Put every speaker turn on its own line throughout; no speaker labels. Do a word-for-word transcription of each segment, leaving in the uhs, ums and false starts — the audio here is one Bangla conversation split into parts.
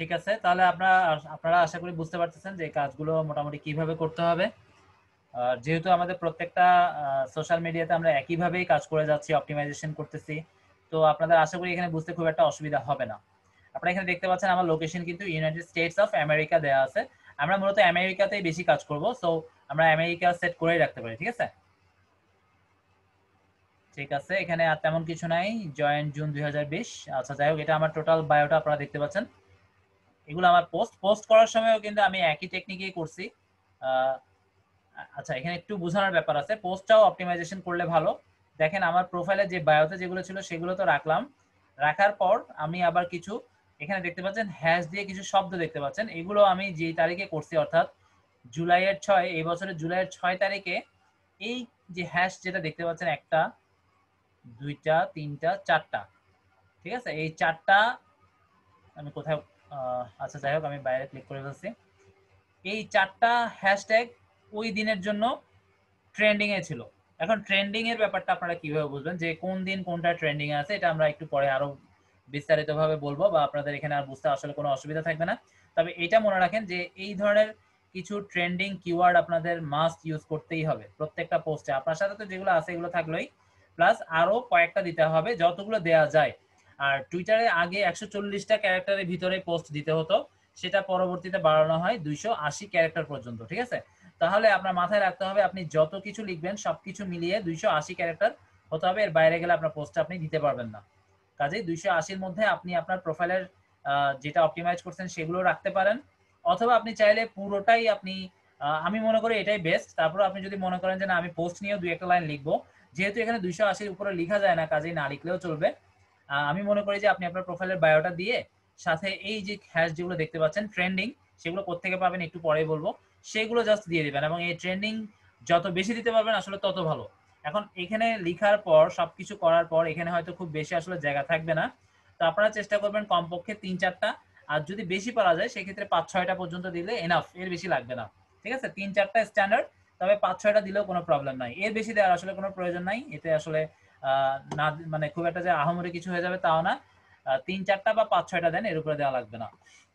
ঠিক আছে, তাহলে আপনারা আপনারা আশা করি বুঝতে পারতেছেন যে কাজগুলো মোটামুটি কিভাবে করতে হবে। যেহেতু আমাদের প্রত্যেকটা সোশ্যাল মিডিয়াতে আমরা একইভাবেই কাজ করে যাচ্ছি, অপটিমাইজেশন করতেছি, তো আপনাদের আশা করি এখানে বুঝতে খুব একটা অসুবিধা হবে না। আপনারা এখানে দেখতে পাচ্ছেন আমার লোকেশন কিন্তু ইউনাইটেড স্টেটস অফ আমেরিকা দেওয়া আছে। আমরা মূলত আমেরিকাতেই বেশি কাজ করব, সো আমরা আমেরিকা সেট করেই রাখতে পারি। ঠিক আছে, ঠিক আছে, এখানে আর তেমন কিছু নাই। জয়েন জুন দুই হাজার বিশ। আচ্ছা যাই হোক, এটা আমার টোটাল বায়োটা আপনারা দেখতে পাচ্ছেন। এগুলো আমার পোস্ট পোস্ট করার সময়ও কিন্তু আমি একই টেকনিকেই করছি। আচ্ছা, এখানে একটু বোঝানোর ব্যাপার আছে, পোস্টটাও অপটিমাইজেশন করলে ভালো। দেখেন আমার প্রোফাইলে যে বায়োতে যেগুলো ছিল সেগুলো তো রাখলাম, রাখার পর আমি আবার কিছু এখানে দেখতে পাচ্ছেন হ্যাশ দিয়ে কিছু শব্দ দেখতে পাচ্ছেন, এগুলো আমি যে তারিখে করছি অর্থাৎ জুলাইয়ের ছয়, এই বছরের জুলাইয়ের ছয় তারিখে এই যে হ্যাশ যেটা দেখতে পাচ্ছেন একটা, দুইটা, তিনটা, চারটা, ঠিক আছে, এই চারটা আমি কোথায়, আচ্ছা যাই হোক আমি বাইরে ক্লিক করে ফেলছি। এই চারটা হ্যাশট্যাগ ওই দিনের জন্য ট্রেন্ডিং এ ছিল। এখন ট্রেন্ডিং এর ব্যাপারটা আপনারা কিভাবে বুঝবেন যে কোন দিন কোনটা ট্রেন্ডিং এ আছে, এটা আমরা একটু পরে আরো বিস্তারিতভাবে বলবো, বা আপনাদের এখানে আর বুঝতে আসলে কোনো অসুবিধা থাকবে না। তবে এটা মনে রাখেন যে এই ধরনের কিছু ট্রেন্ডিং কিওয়ার্ড আপনাদের মাস্ট ইউজ করতেই হবে প্রত্যেকটা পোস্টে। আপনার সাথে তো যেগুলো আছে এগুলো থাকলোই, প্লাস আরো কয়েকটা দিতে হবে যতগুলো দেয়া যায়। আর টুইটারে আগে একশো চল্লিশটা ক্যারেক্টারের ভিতরে পোস্ট দিতে হতো, সেটা পরবর্তীতে বাড়ানো হয় দুইশো আশি ক্যারেক্টার পর্যন্ত। ঠিক আছে, তাহলে আপনার মাথায় রাখতে হবে আপনি যত কিছু লিখবেন সবকিছু মিলিয়ে দুইশো আশি ক্যারেক্টার হতে হবে, এর বাইরে গেলে আপনার পোস্টটা আপনি দিতে পারবেন না। কাজেই দুইশো আশির মধ্যে আপনি আপনার প্রোফাইলের যেটা অপটিমাইজ করছেন সেগুলো রাখতে পারেন, অথবা আপনি চাইলে পুরোটাই আপনি, আমি মনে করি এটাই বেস্ট। তারপর আপনি যদি মনে করেন যে না আমি পোস্ট নিয়েও দুই একটা লাইন লিখবো, যেহেতু এখানে দুইশো আশির উপরে লেখা যায় না, কাজেই না লিখলেও চলবে। আমি মনে করি যে আপনি আপনার প্রোফাইলের বায়োটা দিয়ে সাথে এই যে হ্যাশ যেগুলো দেখতে পাচ্ছেন ট্রেন্ডিং, সেগুলো কোত্থেকে পাবেন একটু পরেই বলবো, সেগুলো জাস্ট দিয়ে দিবেন, এবং এই ট্রেন্ডিং যত বেশি দিতে পারবেন আসলে তত ভালো। এখন এখানে লিখার পর সবকিছু করার পর এখানে হয়তো খুব বেশি আসলে জায়গা থাকবে না, তো আপনারা চেষ্টা করবেন কমপক্ষে তিন চারটা, আর যদি বেশি পারা যায় সেক্ষেত্রে পাঁচ ছয়টা পর্যন্ত দিলে এনাফ, এর বেশি লাগবে না। ঠিক আছে, তিন চারটা স্ট্যান্ডার্ড, তবে পাঁচ ছয়টা দিলেও কোনো প্রবলেম নাই, এর বেশি দেওয়ার আসলে কোনো প্রয়োজন নাই। এতে আসলে না মানে খুব একটা যে আহামরি কিছু হয়ে যাবে তাও না, তিন চারটা বা পাঁচ ছয়টা দেন, এর উপরে দেওয়া লাগবে না।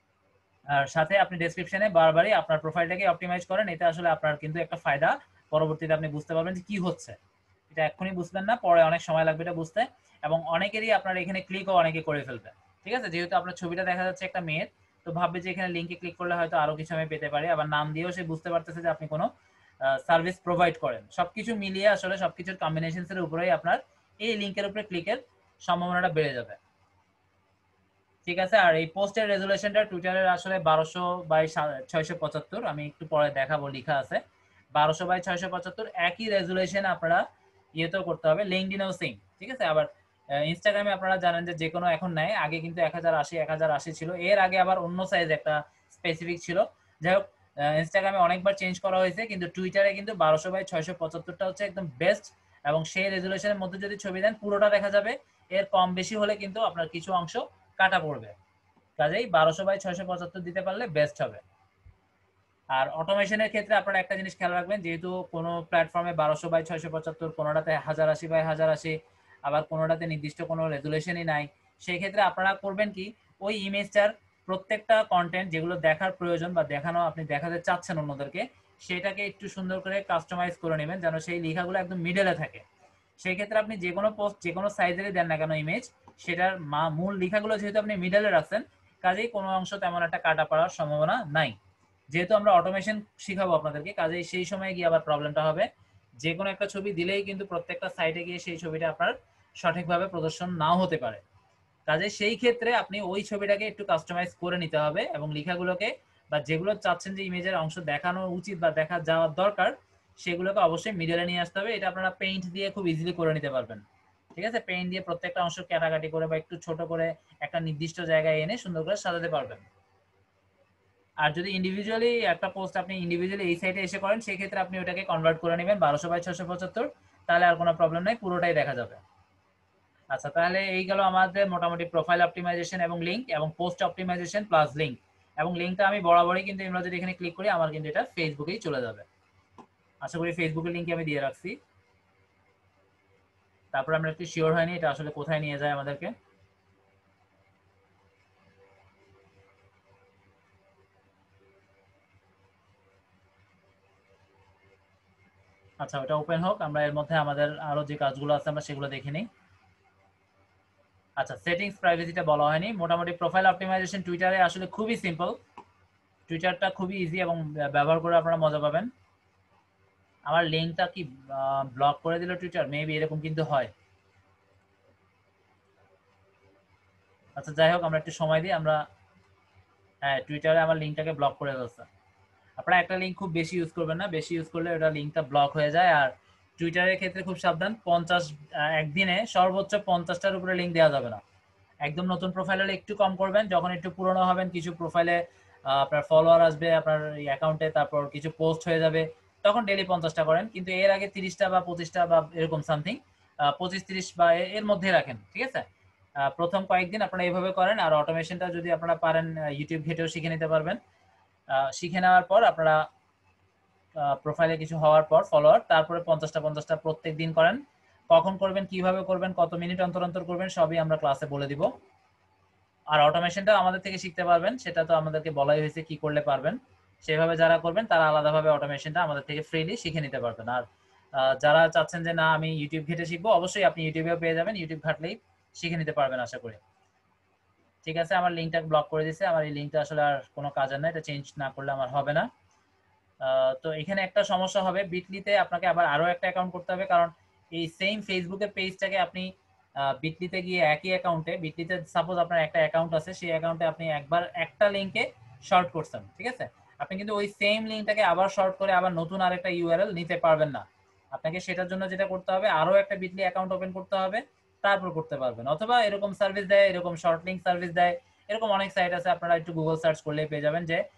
আর সাথে আপনি ডেসক্রিপশনে বারবারই আপনার প্রোফাইলটাকে অপটিমাইজ করেন, এতে আসলে আপনার কিন্তু একটা ফায়দা, পরবর্তীতে আপনি বুঝতে পারবেন যে কি হচ্ছে। এটা এক্ষুনি বুঝবেন না, পরে অনেক সময় লাগবে এটা বুঝতে, এবং অনেকেরই আপনার এখানে ক্লিকও অনেকে করে ফেলবে। ঠিক আছে, যেহেতু আপনার ছবিটা দেখা যাচ্ছে একটা মেয়ের, তো ভাববে যে এখানে লিঙ্কে ক্লিক করলে হয়তো আরো কিছু আমি পেতে পারি, আবার নাম দিয়েও সে বুঝতে পারতেছে যে আপনি কোনো সার্ভিস প্রোভাইড করেন। সবকিছু মিলিয়ে আসলে সবকিছুর কম্বিনেশনসের উপরেই আপনার এই লিঙ্কের উপরে ক্লিকের সম্ভাবনাটা বেড়ে যাবে। ঠিক আছে, আর এই পোস্টের রেজুলেশনটা টুইটারের আসলে বারোশো বাই ছয়শো পঁচাত্তর, আমি একটু পরে দেখাবো, লেখা আছে বারোশো বাই ছয়শো পঁচাত্তর। একই রেজুলেশন আপনারা ইয়েতেও করতে হবে, লিঙ্কডইনেও সেম। ঠিক আছে, আবার ইনস্টাগ্রামে আপনারা জানেন যে যে কোনো এখন নেয়, আগে কিন্তু এক হাজার আশি এক হাজার আশি ছিল, এর আগে আবার অন্য সাইজ একটা স্পেসিফিক ছিল। যাই হোক, ইনস্টাগ্রামে অনেকবার চেঞ্জ করা হয়েছে, কিন্তু টুইটারে কিন্তু বারোশো বাই ছয়শো পঁচাত্তরটা হচ্ছে একদম বেস্ট, এবং সেই রেজুলেশনের মধ্যে যদি ছবি দেন পুরোটা দেখা যাবে, এর কম বেশি হলে কিন্তু আপনার কিছু অংশ কাটা পড়বে। কাজেই বারোশো বাই ছয়শো পঁচাত্তর দিতে পারলে বেস্ট হবে। আর অটোমেশনের ক্ষেত্রে আপনারা একটা জিনিস খেয়াল রাখবেন, যেহেতু কোনো প্ল্যাটফর্মে বারোশো বাই ছয়শো পঁচাত্তর, কোনোটাতে হাজার আশি বাই হাজার আশি, আবার কোনোটাতে নির্দিষ্ট কোনো রেজুলেশনই নাই, সেই ক্ষেত্রে আপনারা করবেন কি, ওই ইমেজটার প্রত্যেকটা কন্টেন্ট যেগুলো দেখার প্রয়োজন বা দেখানো আপনি দেখাতে চাচ্ছেন অন্যদেরকে, সেটাকে একটু সুন্দর করে কাস্টমাইজ করে নেবেন যেন সেই লেখাগুলো একদম মিডলে থাকে। সেই ক্ষেত্রে আপনি যে কোনো পোস্ট যে কোনো সাইজেরই দেন না কেন ইমেজ, সেটার মা মূল লেখাগুলো যেহেতু আপনি মিডলে রাখছেন, কাজেই কোনো অংশ তেমন একটা কাটা পড়ার সম্ভাবনা নাই। যেহেতু আমরা অটোমেশন শিখাবো আপনাদেরকে, কাজেই সেই সময় গিয়ে আবার প্রবলেমটা হবে, যে কোনো একটা ছবি দিলেই কিন্তু প্রত্যেকটা সাইটে গিয়ে সেই ছবিটা আপনার সঠিকভাবে প্রদর্শন নাও হতে পারে। কাজে সেই ক্ষেত্রে আপনি ওই ছবিটাকে একটু কাস্টমাইজ করে নিতে হবে, এবং লেখাগুলোকে বা যেগুলো চাচ্ছেন যে ইমেজের অংশ দেখানো উচিত বা দেখা যাওয়ার দরকার, সেগুলোকে অবশ্যই মিডলে নিয়ে আসতে হবে। এটা আপনারা পেইন্ট দিয়ে খুব ইজিলি করে নিতে পারবেন। ঠিক আছে, পেইন্ট দিয়ে প্রত্যেকটা অংশ কাটাকাটি করে বা একটু ছোট করে একটা নির্দিষ্ট জায়গায় এনে সুন্দর করে সাজাতে পারবেন। আর যদি ইন্ডিভিজুয়ালি একটা পোস্ট আপনি ইন্ডিভিজুয়ালি এই সাইটে এসে করেন, সেই ক্ষেত্রে আপনি ওটাকে কনভার্ট করে নেবেন বারোশো বাই ছশো পঁচাত্তর, তাহলে আর কোনো প্রবলেম নাই, পুরোটাই দেখা যাবে। আচ্ছা, তাহলে এই গেল আমাদের মোটামুটি প্রোফাইল অপটিমাইজেশন এবং লিঙ্ক এবং পোস্ট অপটিমাইজেশন প্লাস লিঙ্ক। এবং লিঙ্কটা আমি বরাবরই কিন্তু আমরা যদি এখানে ক্লিক করি আমার কিন্তু এটা ফেসবুকেই চলে যাবে। আশা করি ফেসবুকের লিঙ্ক আমি দিয়ে রাখছি। তারপর আমরা একটু শিওর হয়নি এটা আসলে কোথায় নিয়ে যায় আমাদেরকে। আচ্ছা ওটা ওপেন হোক, আমরা এর মধ্যে আমাদের আরো যে কাজগুলো আছে আমরা সেগুলো দেখে নিই। আচ্ছা সেটিংস প্রাইভেসিটা বলা হয়নি। মোটামুটি প্রোফাইল অপটিমাইজেশন টুইটারে আসলে খুবই সিম্পল, টুইটারটা খুবই ইজি এবং ব্যবহার করে আপনারা মজা পাবেন। আমার লিঙ্কটা কি ব্লক করে দিল টুইটার, মেবি এরকম কিন্তু হয়। আচ্ছা যাই হোক আমরা একটু সময় দিই। আমরা হ্যাঁ টুইটারে আমার লিঙ্কটাকে ব্লক করে দিচ্ছে। আপনারা একটা লিঙ্ক খুব বেশি ইউজ করবেন না, বেশি ইউজ করলে ওটা লিঙ্কটা ব্লক হয়ে যায়। আর টুইটারের ক্ষেত্রে খুব সাবধান, পঞ্চাশ একদিনে সর্বোচ্চ পঞ্চাশটার উপরে লিঙ্ক দেওয়া যাবে না। একদম নতুন প্রোফাইল হলে একটু কম করবেন, যখন একটু পুরনো হবেন কিছু প্রোফাইলে আপনার ফলোয়ার আসবে আপনার অ্যাকাউন্টে, তারপর কিছু পোস্ট হয়ে যাবে, তখন ডেলি পঞ্চাশটা করেন। কিন্তু এর আগে তিরিশটা বা পঁচিশটা বা এরকম সামথিং পঁচিশ তিরিশ বা এর মধ্যে রাখেন, ঠিক আছে। প্রথম কয়েকদিন আপনারা এইভাবে করেন। আর অটোমেশনটা যদি আপনারা পারেন ইউটিউব ঘেটেও শিখে নিতে পারবেন। শিখে নেওয়ার পর আপনারা প্রোফাইলে কিছু হওয়ার পর ফলোয়ার, তারপরে পঞ্চাশটা পঞ্চাশটা প্রত্যেক দিন করেন। কখন করবেন, কিভাবে করবেন, কত মিনিট অন্তর অন্তর করবেন সবই আমরা ক্লাসে বলে দিব। আর অটোমেশনটা আমাদের থেকে শিখতে পারবেন, সেটা তো আমাদেরকে বলাই হয়েছে কি করলে পারবেন। সেভাবে যারা করবেন তারা আলাদাভাবে অটোমেশনটা আমাদের থেকে ফ্রিলি শিখে নিতে পারবেন। আর যারা চাচ্ছেন যে না আমি ইউটিউব ঘেটে শিখবো, অবশ্যই আপনি ইউটিউবেও পেয়ে যাবেন, ইউটিউব ঘাটলেই শিখে নিতে পারবেন আশা করি। ঠিক আছে আমার লিঙ্কটা ব্লক করে দিয়েছে, আমার এই লিঙ্কটা আসলে আর কোনো কাজের না, এটা চেঞ্জ না করলে আমার হবে না। তো এখানে একটা সমস্যা হবে, বিটলিতে আপনাকে আবার আরো একটা অ্যাকাউন্ট করতে হবে, কারণ এই সেম ফেসবুকের পেজটাকে আপনি বিটলিতে গিয়ে একই অ্যাকাউন্টে, বিটলিতে সাপোজ আপনার একটা অ্যাকাউন্ট আছে, সেই অ্যাকাউন্টে আপনি একবার একটা লিঙ্কে শর্ট করছেন, ঠিক আছে, আপনি কিন্তু ওই সেম লিঙ্কটাকে আবার শর্ট করে আবার নতুন আরেকটা ইউআরএল নিতে পারবেন না। আপনাকে সেটার জন্য যেটা করতে হবে, আরো একটা বিটলি অ্যাকাউন্ট ওপেন করতে হবে, তারপর করতে পারবেন। অথবা এরকম সার্ভিস দেয়, এরকম শর্ট লিঙ্ক সার্ভিস দেয়, এরকম অনেক সাইট আছে, আপনারা একটু গুগল সার্চ করলেই পেয়ে যাবেন যে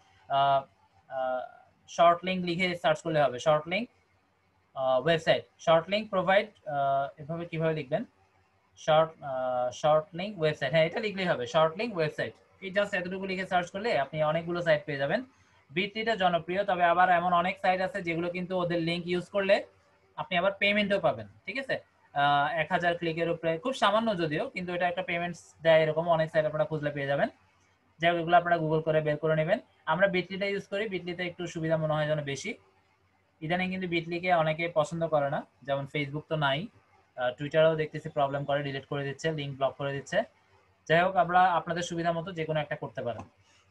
শর্ট লিঙ্ক লিখে সার্চ করলে হবে, short link website, short link provide, এভাবে কিভাবে লিখবেন, শর্ট শর্ট লিঙ্ক ওয়েবসাইট, হ্যাঁ এটা লিখলেই হবে, শর্ট লিঙ্ক ওয়েবসাইট। এই জাস্ট এতটুকু লিখে সার্চ করলে আপনি অনেকগুলো সাইট পেয়ে যাবেন। বিটলিটা জনপ্রিয়, তবে আবার এমন অনেক সাইট আছে যেগুলো কিন্তু ওদের লিঙ্ক ইউজ করলে আপনি আবার পেমেন্টও পাবেন, ঠিক আছে। এক হাজার ক্লিকের উপরে, খুব সামান্য যদিও, কিন্তু এটা একটা পেমেন্টস দেয়, এরকম অনেক সাইট আপনারা খুঁজলে পেয়ে যাবেন। যাই হোক এগুলো আপনারা গুগল করে বের করে নেবেন। আমরা বিটলিটা ইউজ করি, বিটলিতে একটু সুবিধা মনে হয় যেন বেশি। ইদানিং কিন্তু বিটলিকে অনেকে পছন্দ করে না, যেমন ফেসবুক তো নাই, টুইটারও দেখতেছি প্রবলেম করে, ডিলিট করে দিচ্ছে, লিঙ্ক ব্লক করে দিচ্ছে। যাই হোক আমরা আপনাদের সুবিধা মতো যে কোনো একটা করতে পারেন।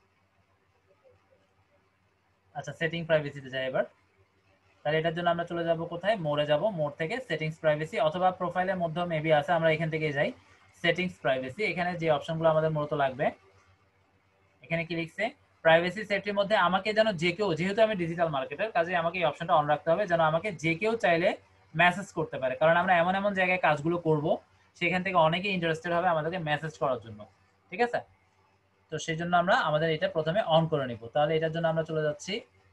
আচ্ছা সেটিং প্রাইভেসিতে যাই এবার। তাহলে এটার জন্য আমরা চলে যাব কোথায়, মোড়ে যাব, মোড় থেকে সেটিংস প্রাইভেসি, অথবা প্রোফাইলের মধ্যেও মেবি আছে, আমরা এখান থেকে যাই সেটিংস প্রাইভেসি। এখানে যে অপশনগুলো আমাদের মূলত লাগবে, এখানে কি লিখছে, প্রাইভেসি সেফটির মধ্যে আমাকে যেন যে কেউ, যেহেতু আমি ডিজিটাল মার্কেটার, কাজে আমাকে এই অপশনটা অন রাখতে হবে, যেন আমাকে যে কেউ চাইলে মেসেজ করতে পারে, কারণ আমরা এমন এমন জায়গায় কাজগুলো করব সেখান থেকে অনেকে ইন্টারেস্টেড হবে আমাদেরকে মেসেজ করার জন্য, ঠিক আছে। তো সেই জন্য আমরা আমাদের এটা প্রথমে অন করে নিব। তাহলে এটার জন্য আমরা চলে যাচ্ছি,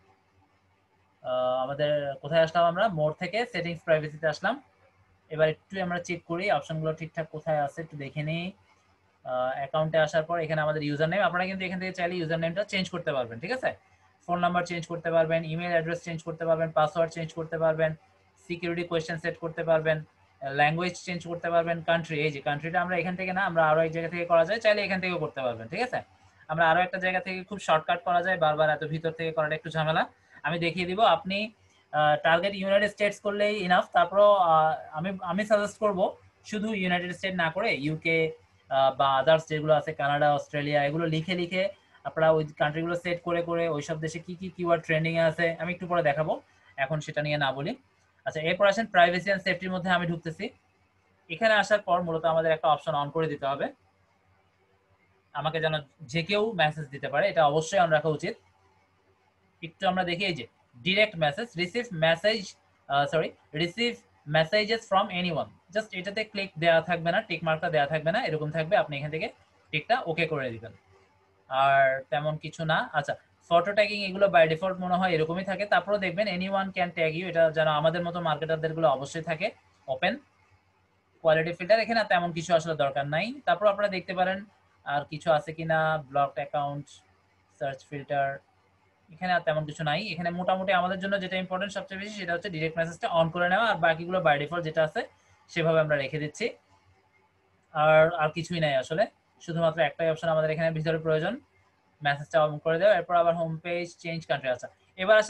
আমাদের কোথায় আসলাম, আমরা মোড থেকে সেটিংস প্রাইভেসিতে আসলাম। এবার একটু আমরা চেক করি অপশনগুলো ঠিকঠাক কোথায় আছে, একটু দেখে নিই। অ্যাকাউন্টে আসার পর এখানে আমাদের ইউজার নেম, আপনারা কিন্তু এখান থেকে চাইলে ইউজার নেমটা চেঞ্জ করতে পারবেন, ঠিক আছে। ফোন নাম্বার চেঞ্জ করতে পারবেন, ইমেল অ্যাড্রেস চেঞ্জ করতে পারবেন, পাসওয়ার্ড চেঞ্জ করতে পারবেন, সিকিউরিটি কোয়েশ্চেন সেট করতে পারবেন, ল্যাঙ্গুয়েজ চেঞ্জ করতে পারবেন, কান্ট্রি, এই যে কান্ট্রিটা আমরা এখান থেকে না, আমরা আরো এক জায়গা থেকে করা যায়, চাইলে এখান থেকেও করতে পারবেন, ঠিক আছে। আমরা আরো একটা জায়গা থেকে খুব শর্টকাট করা যায়, বারবার এত ভিতর থেকে করাটা একটু ঝামেলা, আমি দেখিয়ে দিব। আপনি টার্গেট ইউনাইটেড স্টেটস করলেই ইনাফ। তারপর আমি আমি সাজেস্ট করব শুধু ইউনাইটেড স্টেট না করে ইউকে বা আদার্স যেগুলো আছে, কানাডা, অস্ট্রেলিয়া, এগুলো লিখে লিখে আপনারা ওই কান্ট্রিগুলো সেট করে করে ওইসব দেশে কি কি কিওয়ার্ড ট্রেন্ডিং এ আছে আমি একটু পরে দেখাবো, এখন সেটা নিয়ে না বলি। আচ্ছা এরপর আসেন প্রাইভেসি এন্ড সেফটির মধ্যে আমি ঢুকতেছি। এখানে আসার পর মূলত আমাদের একটা অপশন অন করে দিতে হবে, আমাকে যেন যে কেউ মেসেজ দিতে পারে, এটা অবশ্যই অন রাখা উচিত। একটু আমরা দেখি, এই যে direct message, receive message, sorry receive messages from anyone, just এটাতে ক্লিক দেওয়া থাকবে না, টিক মার্কটা দেওয়া থাকবে না, এরকম থাকবে, আপনি এখান থেকে টিকটা ওকে করে দিবেন, আর তেমন কিছু না। আচ্ছা ফটো ট্যাগিং এগুলো বাই ডিফল্ট মনে হয় এরকমই থাকে, তারপরে দেখবেন এনিওয়ান ক্যান ট্যাগ ইউ, এটা যেন আমাদের মতো মার্কেটারদের গুলো অবশ্যই থাকে ওপেন। কোয়ালিটি ফিল্টার এখানে তেমন কিছু আসলে দরকার নাই। তারপর আপনারা দেখতে পারেন আর কিছু আছে কিনা, ব্লকড অ্যাকাউন্ট, সার্চ ফিল্টার, এখানে আর তেমন কিছু নাই। এখানে মোটামুটি আমাদের জন্য যেটা ইম্পর্টেন্ট সবচেয়ে বেশি সেটা হচ্ছে ডিরেক্ট মেসেজটা অন করে নেওয়া, আর বাকিগুলো বাই ডিফল্ট যেটা আছে সেভাবে আমরা রেখে দিচ্ছি। আর আর কিছুই নাই আসলে, শুধুমাত্র একটাই অপশন আমাদের এখানে ভিতরে প্রয়োজন, মেসেজটা অন করে দেওয়া, এরপর আবার হোম পেজ চেঞ্জ কান্ট্রি। আচ্ছা এবার আসেন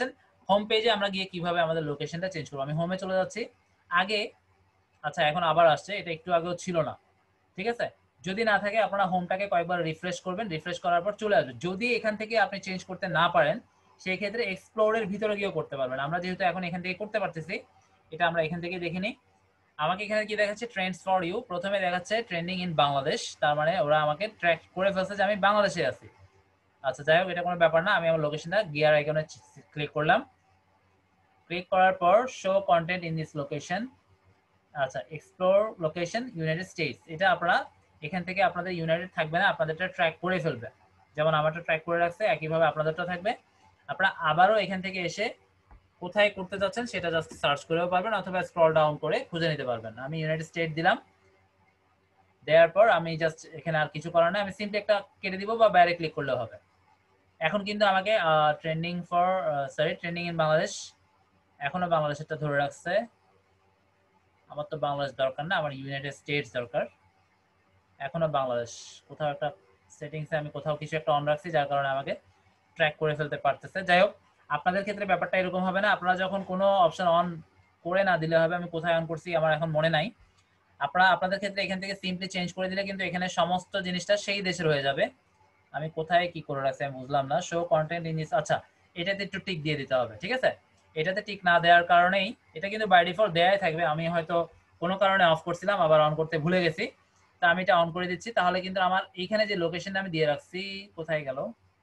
হোম পেজে আমরা গিয়ে কিভাবে আমাদের লোকেশনটা চেঞ্জ করব, আমি হোমে চলে যাচ্ছি আগে। আচ্ছা এখন আবার আসছে, এটা একটু আগেও ছিল না, ঠিক আছে। যদি না থাকে আপনারা হোমটাকে কয়েকবার রিফ্রেশ করবেন, রিফ্রেশ করার পর চলে আসবে। যদি এখান থেকে আপনি চেঞ্জ করতে না পারেন সেই ক্ষেত্রে এক্সপ্লোরের ভিতরে গিয়েও করতে পারবেন। আমরা যেহেতু এখন এখান থেকে করতে পারতেছি, এটা আমরা এখান থেকে দেখে নিই। আমাকে এখানে কি দেখাচ্ছে, ট্রেন্ডস ফর ইউ, প্রথমে দেখাচ্ছে ট্রেন্ডিং ইন বাংলাদেশ, তার মানে ওরা আমাকে ট্র্যাক করে ফেলছে যে আমি বাংলাদেশে আছি। আচ্ছা যাই হোক, এটা কোনো ব্যাপার না। আমি আমার লোকেশনটা গিয়ার আইকনে ক্লিক করলাম, ক্লিক করার পর show content in this location. আচ্ছা এক্সপ্লোর লোকেশন ইউনাইটেড স্টেটস, এটা আপনারা এখান থেকে আপনাদের ইউনাইটেড থাকবে না, আপনাদেরটা ট্র্যাক করে ফেলবে। যেমন আমারটা ট্র্যাক করে রাখছে একইভাবে আপনাদেরটা থাকবে। আপনারা আবারও এখান থেকে এসে কোথায় করতে যাচ্ছেন সেটা জাস্ট সার্চ করেও পারবেন অথবা স্ক্রল ডাউন করে খুঁজে নিতে পারবেন। আমি ইউনাইটেড স্টেট দিলাম, দেওয়ার পর আমি জাস্ট এখানে আর কিছু করার না, আমি সিম্পলি একটা কেটে দিব বা বাইরে ক্লিক করলেও হবে। এখন কিন্তু আমাকে trending for sorry trending in Bangladesh, এখনো বাংলাদেশেরটা ধরে রাখছে। আমার তো বাংলাদেশ দরকার না, আমার ইউনাইটেড স্টেটস দরকার। এখনো বাংলাদেশ, কোথাও একটা সেটিংসে আমি কোথাও কিছু একটা অন রাখছি যার কারণে আমাকে ট্র্যাক করে ফেলতে পারতেছে। যাই হোক, আপনাদের ক্ষেত্রে ব্যাপারটা এরকম হবে না। আপনারা যখন কোনো অপশন অন করে না দিলে হবে, আমি কোথায় অন করছি আমার এখন মনে নাই। আপনারা আপনাদের ক্ষেত্রে এখান থেকে সিম্পলি চেঞ্জ করে দিলে কিন্তু এখানে সমস্ত জিনিসটা সেই দেশের হয়ে যাবে। আমি কোথায় কি করে রাখছি আমি বুঝলাম না। শো কন্টেন্ট ইন দিস, আচ্ছা এটাতে একটু টিক দিয়ে দিতে হবে, ঠিক আছে। এটাতে টিক না দেওয়ার কারণেই, এটা কিন্তু বাই ডিফল্ট দেয়াই থাকবে, আমি হয়তো কোনো কারণে অফ করছিলাম আবার অন করতে ভুলে গেছি, তা আমি এটা অন করে দিচ্ছি। তাহলে কিন্তু আমার এইখানে যে লোকেশনটা আমি দিয়ে রাখছি, কোথায় গেল,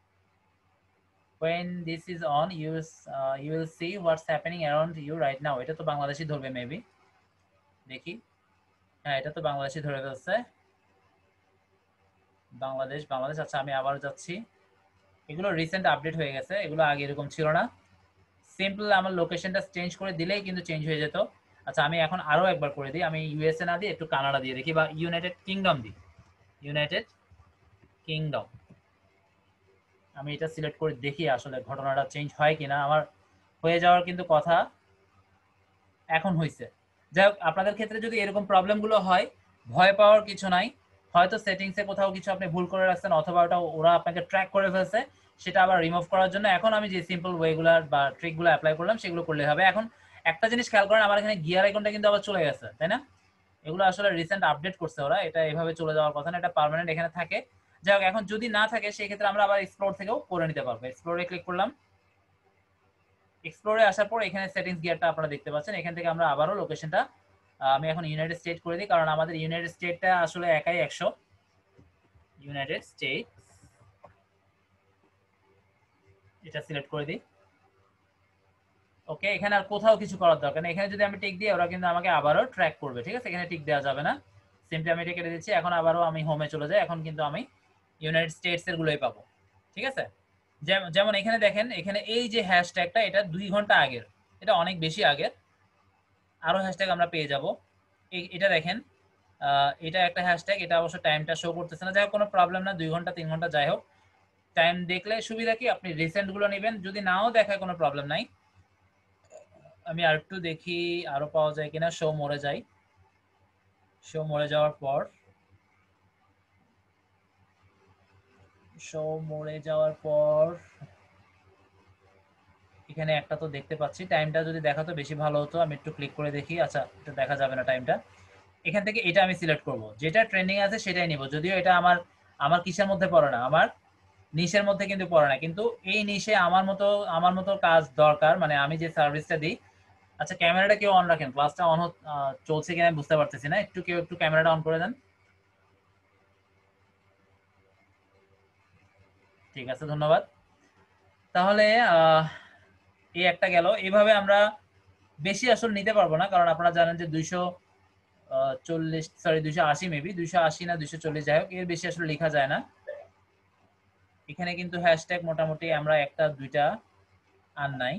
when this is on you uh, you will see what's happening around you right now, এটা তো বাংলাদেশি ধরবে মেবি, দেখি। হ্যাঁ এটা তো বাংলাদেশি ধরে ফেলছে, বাংলাদেশ বাংলাদেশ। আচ্ছা আমি আবার যাচ্ছি, এগুলো রিসেন্ট আপডেট হয়ে গেছে, এগুলো আগে এরকম ছিল না। সিম্পল আমার লোকেশনটা চেঞ্জ করে দিলেই কিন্তু চেঞ্জ হয়ে যেত। আচ্ছা আমি এখন আরো একবার করে দিই, আমি ইউএসএ না দিয়ে একটু কানাডা দিয়ে দেখি, বা ইউনাইটেড কিংডম দিই, ইউনাইটেড কিংডম। আমি এটা সিলেক্ট করে দেখি আসলে ঘটনাটা চেঞ্জ হয় কিনা। আমার হয়ে যাওয়ার কিন্তু কথা এখন হয়েছে। যাই হোক, আপনাদের ক্ষেত্রে যদি এরকম প্রবলেমগুলো হয়, ভয় পাওয়ার কিছু নাই। হয়তো সেটিংসে কোথাও কিছু আপনি ভুল করে রাখছেন অথবা ওটা ওরা আপনাকে ট্র্যাক করে ফেলছে, সেটা আবার রিমুভ করার জন্য এখন আমি যে সিম্পল ওয়েগুলো বা ট্রিকগুলো অ্যাপ্লাই করলাম সেগুলো করলে হবে। এখন একটা জিনিস খেয়াল করেন, আমার এখানে গিয়ার আইকনটা কিন্তু আবার চলে গেছে, তাই না? এগুলো আসলে রিসেন্ট আপডেট করছে ওরা, এটা এভাবে চলে যাওয়ার কথা না, এটা পার্মানেন্ট এখানে থাকে। যাই হোক, এখন যদি না থাকে সেই ক্ষেত্রে আমরা আবার এক্সপ্লোর থেকেও করে নিতে পারবো। এক্সপ্লোরে ক্লিক করলাম, এক্সপ্লোরে আসার পর এখানে সেটিংস গিয়ারটা আপনারা দেখতে পাচ্ছেন, এখান থেকে আমরা আবারও লোকেশনটা আমি এখন ইউনাইটেড স্টেট করে দিই, কারণ আমাদের ইউনাইটেড স্টেটটা আসলে একাই একশো। ইউনাইটেড স্টেট এটা সিলেক্ট করে দিই। ওকে, এখানে আর কোথাও কিছু করার দরকার নেই, এখানে যদি আমি টিক দিই ওরা কিন্তু আমাকে আবারও ট্র্যাক করবে, ঠিক আছে। এখানে টিক দেওয়া যাবে না, সিম্পলি আমি এটা কেটে দিচ্ছি। এখন আবারও আমি হোমে চলে যাই, এখন কিন্তু আমি ইউনাইটেড স্টেটস এর গুলোই পাবো, ঠিক আছে। যেমন এখানে দেখেন, এখানে এই যে হ্যাশট্যাগটা এটা দুই ঘন্টা আগের, এটা অনেক বেশি আগের। আরো হ্যাশট্যাগ আমরা পেয়ে যাব, এটা দেখেন এটা একটা হ্যাশট্যাগ, এটা অবশ্য টাইমটা শো করতেছে না। যাই হোক কোনো প্রবলেম না, দুই ঘন্টা তিন ঘন্টা যাই হোক, টাইম দেখলে সুবিধা কি আপনি রিসেন্ট গুলো নেবেন, যদি নাও দেখায় কোনো প্রবলেম নাই। আমি আর একটু দেখি আরো পাওয়া যায় কিনা। শো মরে যাই, শো মরে যাওয়ার পর শো মরে যাওয়ার পর এখানে একটা তো দেখতে পাচ্ছি, টাইমটা যদি দেখাতো বেশি ভালো হতো। আমি একটু ক্লিক করে দেখি, আচ্ছা এটা দেখা যাবে না টাইমটা। এখান থেকে এটা আমি সিলেক্ট করব, যেটা ট্রেন্ডিং আছে সেটাই নিব, যদিও এটা আমার আমার কিসের মধ্যে পড়ে না, আমার নিশের মধ্যে কিন্তু পড়ে না, কিন্তু এই নিশে আমার মতো আমার মতো কাজ দরকার, মানে আমি যে সার্ভিসটা দিই। আচ্ছা ক্যামেরাটা কেউ অন রাখেন, ক্লাসটা অন চলছে কিনা বুঝতে পারতেছি না, একটু কেউ একটু ক্যামেরাটা অন করে দেন। ঠিক আছে, ধন্যবাদ। তাহলে এই একটা গেল, এইভাবে আমরা বেশি আসলে নিতে পারবো না, কারণ আপনারা জানেন যে দুইশো চল্লিশ সরি দুইশো আশি মেবি দুইশো আশি না দুইশো চল্লিশ, যাই হোক এর বেশি আসলে লেখা যায় না। এখানে কিন্তু হ্যাশট্যাগ মোটামুটি আমরা একটা দুইটা আর নাই,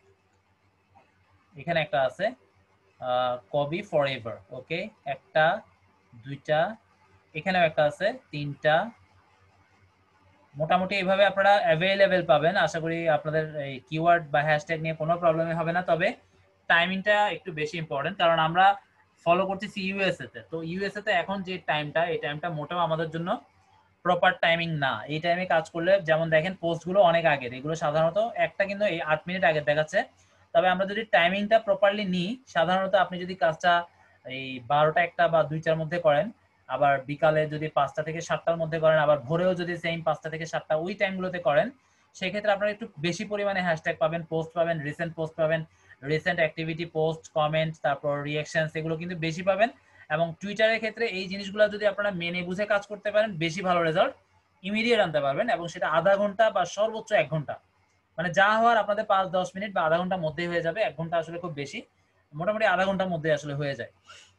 এখানে একটা আছে কবি ফরএভার, ওকে একটা দুইটা, এখানেও একটা আছে তিনটা। মোটামুটি এইভাবে আপনারা অ্যাভেলেবেল পাবেন। আশা করি আপনাদের এই কিওয়ার্ড বা হ্যাশট্যাগ নিয়ে কোনো প্রবলেমই হবে না। তবে টাইমিংটা একটু বেশি ইম্পর্টেন্ট, কারণ আমরা ফলো করতেছি ইউএসএ তে, তো ইউএসএ তে এখন যে টাইমটা, এই টাইমটা মোটেও আমাদের জন্য প্রপার টাইমিং না। এই টাইমে কাজ করলে যেমন দেখেন পোস্টগুলো অনেক আগের, এগুলো সাধারণত একটা কিন্তু এই আট মিনিট আগে দেখাচ্ছে। তবে আমরা যদি টাইমিংটা প্রপারলি নিই, সাধারণত আপনি যদি কাজটা এই বারোটা একটা বা দুইটার মধ্যে করেন, আবার বিকালে যদি পাঁচটা থেকে সাতটার মধ্যে করেন, আবার ভোরেও যদি সেম পাঁচটা থেকে সাতটা ওই টাইমগুলোতে করেন, সেক্ষেত্রে আপনারা একটু বেশি পরিমাণে হ্যাশট্যাগ পাবেন, পোস্ট পাবেন, রিসেন্ট পোস্ট পাবেন, রিসেন্ট অ্যাক্টিভিটি পোস্ট, কমেন্ট, তারপর রিঅ্যাকশনস, এগুলো কিন্তু বেশি পাবেন। এবং টুইটারের ক্ষেত্রে এই জিনিসগুলো যদি আপনারা মেনে বুঝে কাজ করতে পারেন, বেশি ভালো রেজাল্ট ইমিডিয়েট আনতে পারবেন, এবং সেটা আধা ঘন্টা বা সর্বোচ্চ এক ঘন্টা, মানে যা হওয়ার আপনাদের পাঁচ দশ মিনিট বা আধা ঘন্টার মধ্যেই হয়ে যাবে। এক ঘন্টা আসলে খুব বেশি, মোটামুটি আধা ঘন্টার মধ্যে আসলে হয়ে যায়।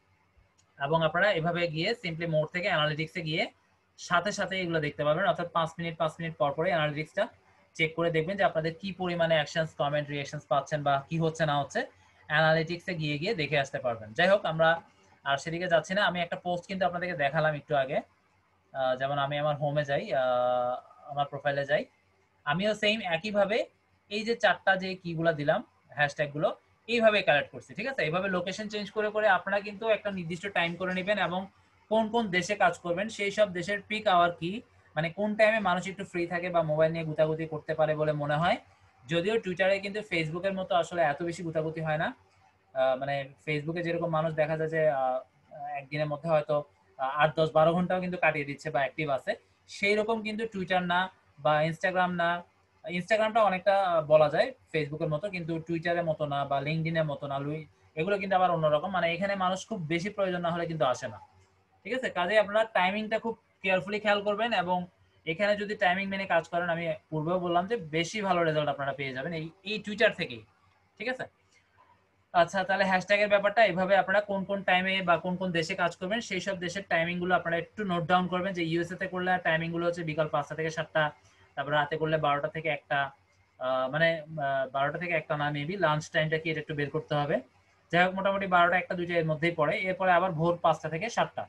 এবং আপনারা এভাবে গিয়ে সিম্পলি মোড থেকে অ্যানালিটিক্সে গিয়ে সাথে সাথে এগুলো দেখতে পাবেন, অর্থাৎ পাঁচ মিনিট পাঁচ মিনিট পর পরে অ্যানালিটিক্সটা চেক করে দেখবেন যে আপনাদের কি পরিমাণে অ্যাকশনস, কমেন্ট, রিঅ্যাকশনস পাচ্ছেন বা কি হচ্ছে না হচ্ছে, অ্যানালিটিক্সে গিয়ে গিয়ে দেখে আসতে পারবেন। যাই হোক, আমরা আর সেদিকে যাচ্ছি না। আমি একটা পোস্ট কিন্তু আপনাদেরকে দেখালাম একটু আগে, যেমন আমি আমার হোমে যাই, আমার প্রোফাইলে যাই, আমিও সেম একইভাবে এই যে চারটা যে কিগুলো দিলাম হ্যাশট্যাগ গুলো এইভাবে কালেক্ট করছি, ঠিক আছে। এইভাবে লোকেশন চেঞ্জ করে করে আপনারা কিন্তু একটা নির্দিষ্ট টাইম করে নেবেন, এবং কোন কোন দেশে কাজ করবেন সেই সব দেশের পিক আওয়ার কি, মানে কোন টাইমে মানুষ একটু ফ্রি থাকে বা মোবাইল নিয়ে গুতাগুতি করতে পারে বলে মনে হয়। যদিও টুইটারে কিন্তু ফেসবুকের মতো আসলে এত বেশি গুতাগুতি হয় না। মানে ফেসবুকে যেরকম মানুষ দেখা যায় যে একদিনের মধ্যে হয়তো আট দশ বারো ঘন্টাও কিন্তু কাটিয়ে দিচ্ছে বা অ্যাক্টিভ আছে, সেই রকম কিন্তু টুইটার না বা ইনস্টাগ্রাম না। ইনস্টাগ্রামটা অনেকটা বলা যায় ফেসবুকের মতো, কিন্তু টুইটারের মতো না বা লিঙ্কডইনের মতো না। লুই এগুলো কিন্তু আবার অন্যরকম, মানে এখানে মানুষ খুব বেশি প্রয়োজন না হলে কিন্তু আসে না, ঠিক আছে। কাজে আপনারা টাইমিংটা খুব কেয়ারফুলি খেয়াল করবেন, এবং এখানে যদি টাইমিং মেনে কাজ করেন, আমি পূর্বেও বললাম যে বেশি ভালো রেজাল্ট আপনারা পেয়ে যাবেন এই এই টুইটার থেকেই, ঠিক আছে। আচ্ছা, তাহলে হ্যাশট্যাগের ব্যাপারটা এইভাবে আপনারা কোন কোন টাইমে বা কোন কোন দেশে কাজ করবেন সেই সব দেশের টাইমিং গুলো আপনারা একটু নোট ডাউন করবেন। যে ইউএসএ তে করলে টাইমিং গুলো হচ্ছে বিকাল পাঁচটা থেকে সাতটা, তারপর রাতে করলে বারোটা থেকে একটা, মানে বারোটা থেকে একটা না, মেবি লাঞ্চ টাইমটা কি এটা একটু বের করতে হবে। যাই হোক, মোটামুটি বারোটা একটা দুইটা এর মধ্যেই পড়ে। এরপরে আবার ভোর পাঁচটা থেকে সাতটা,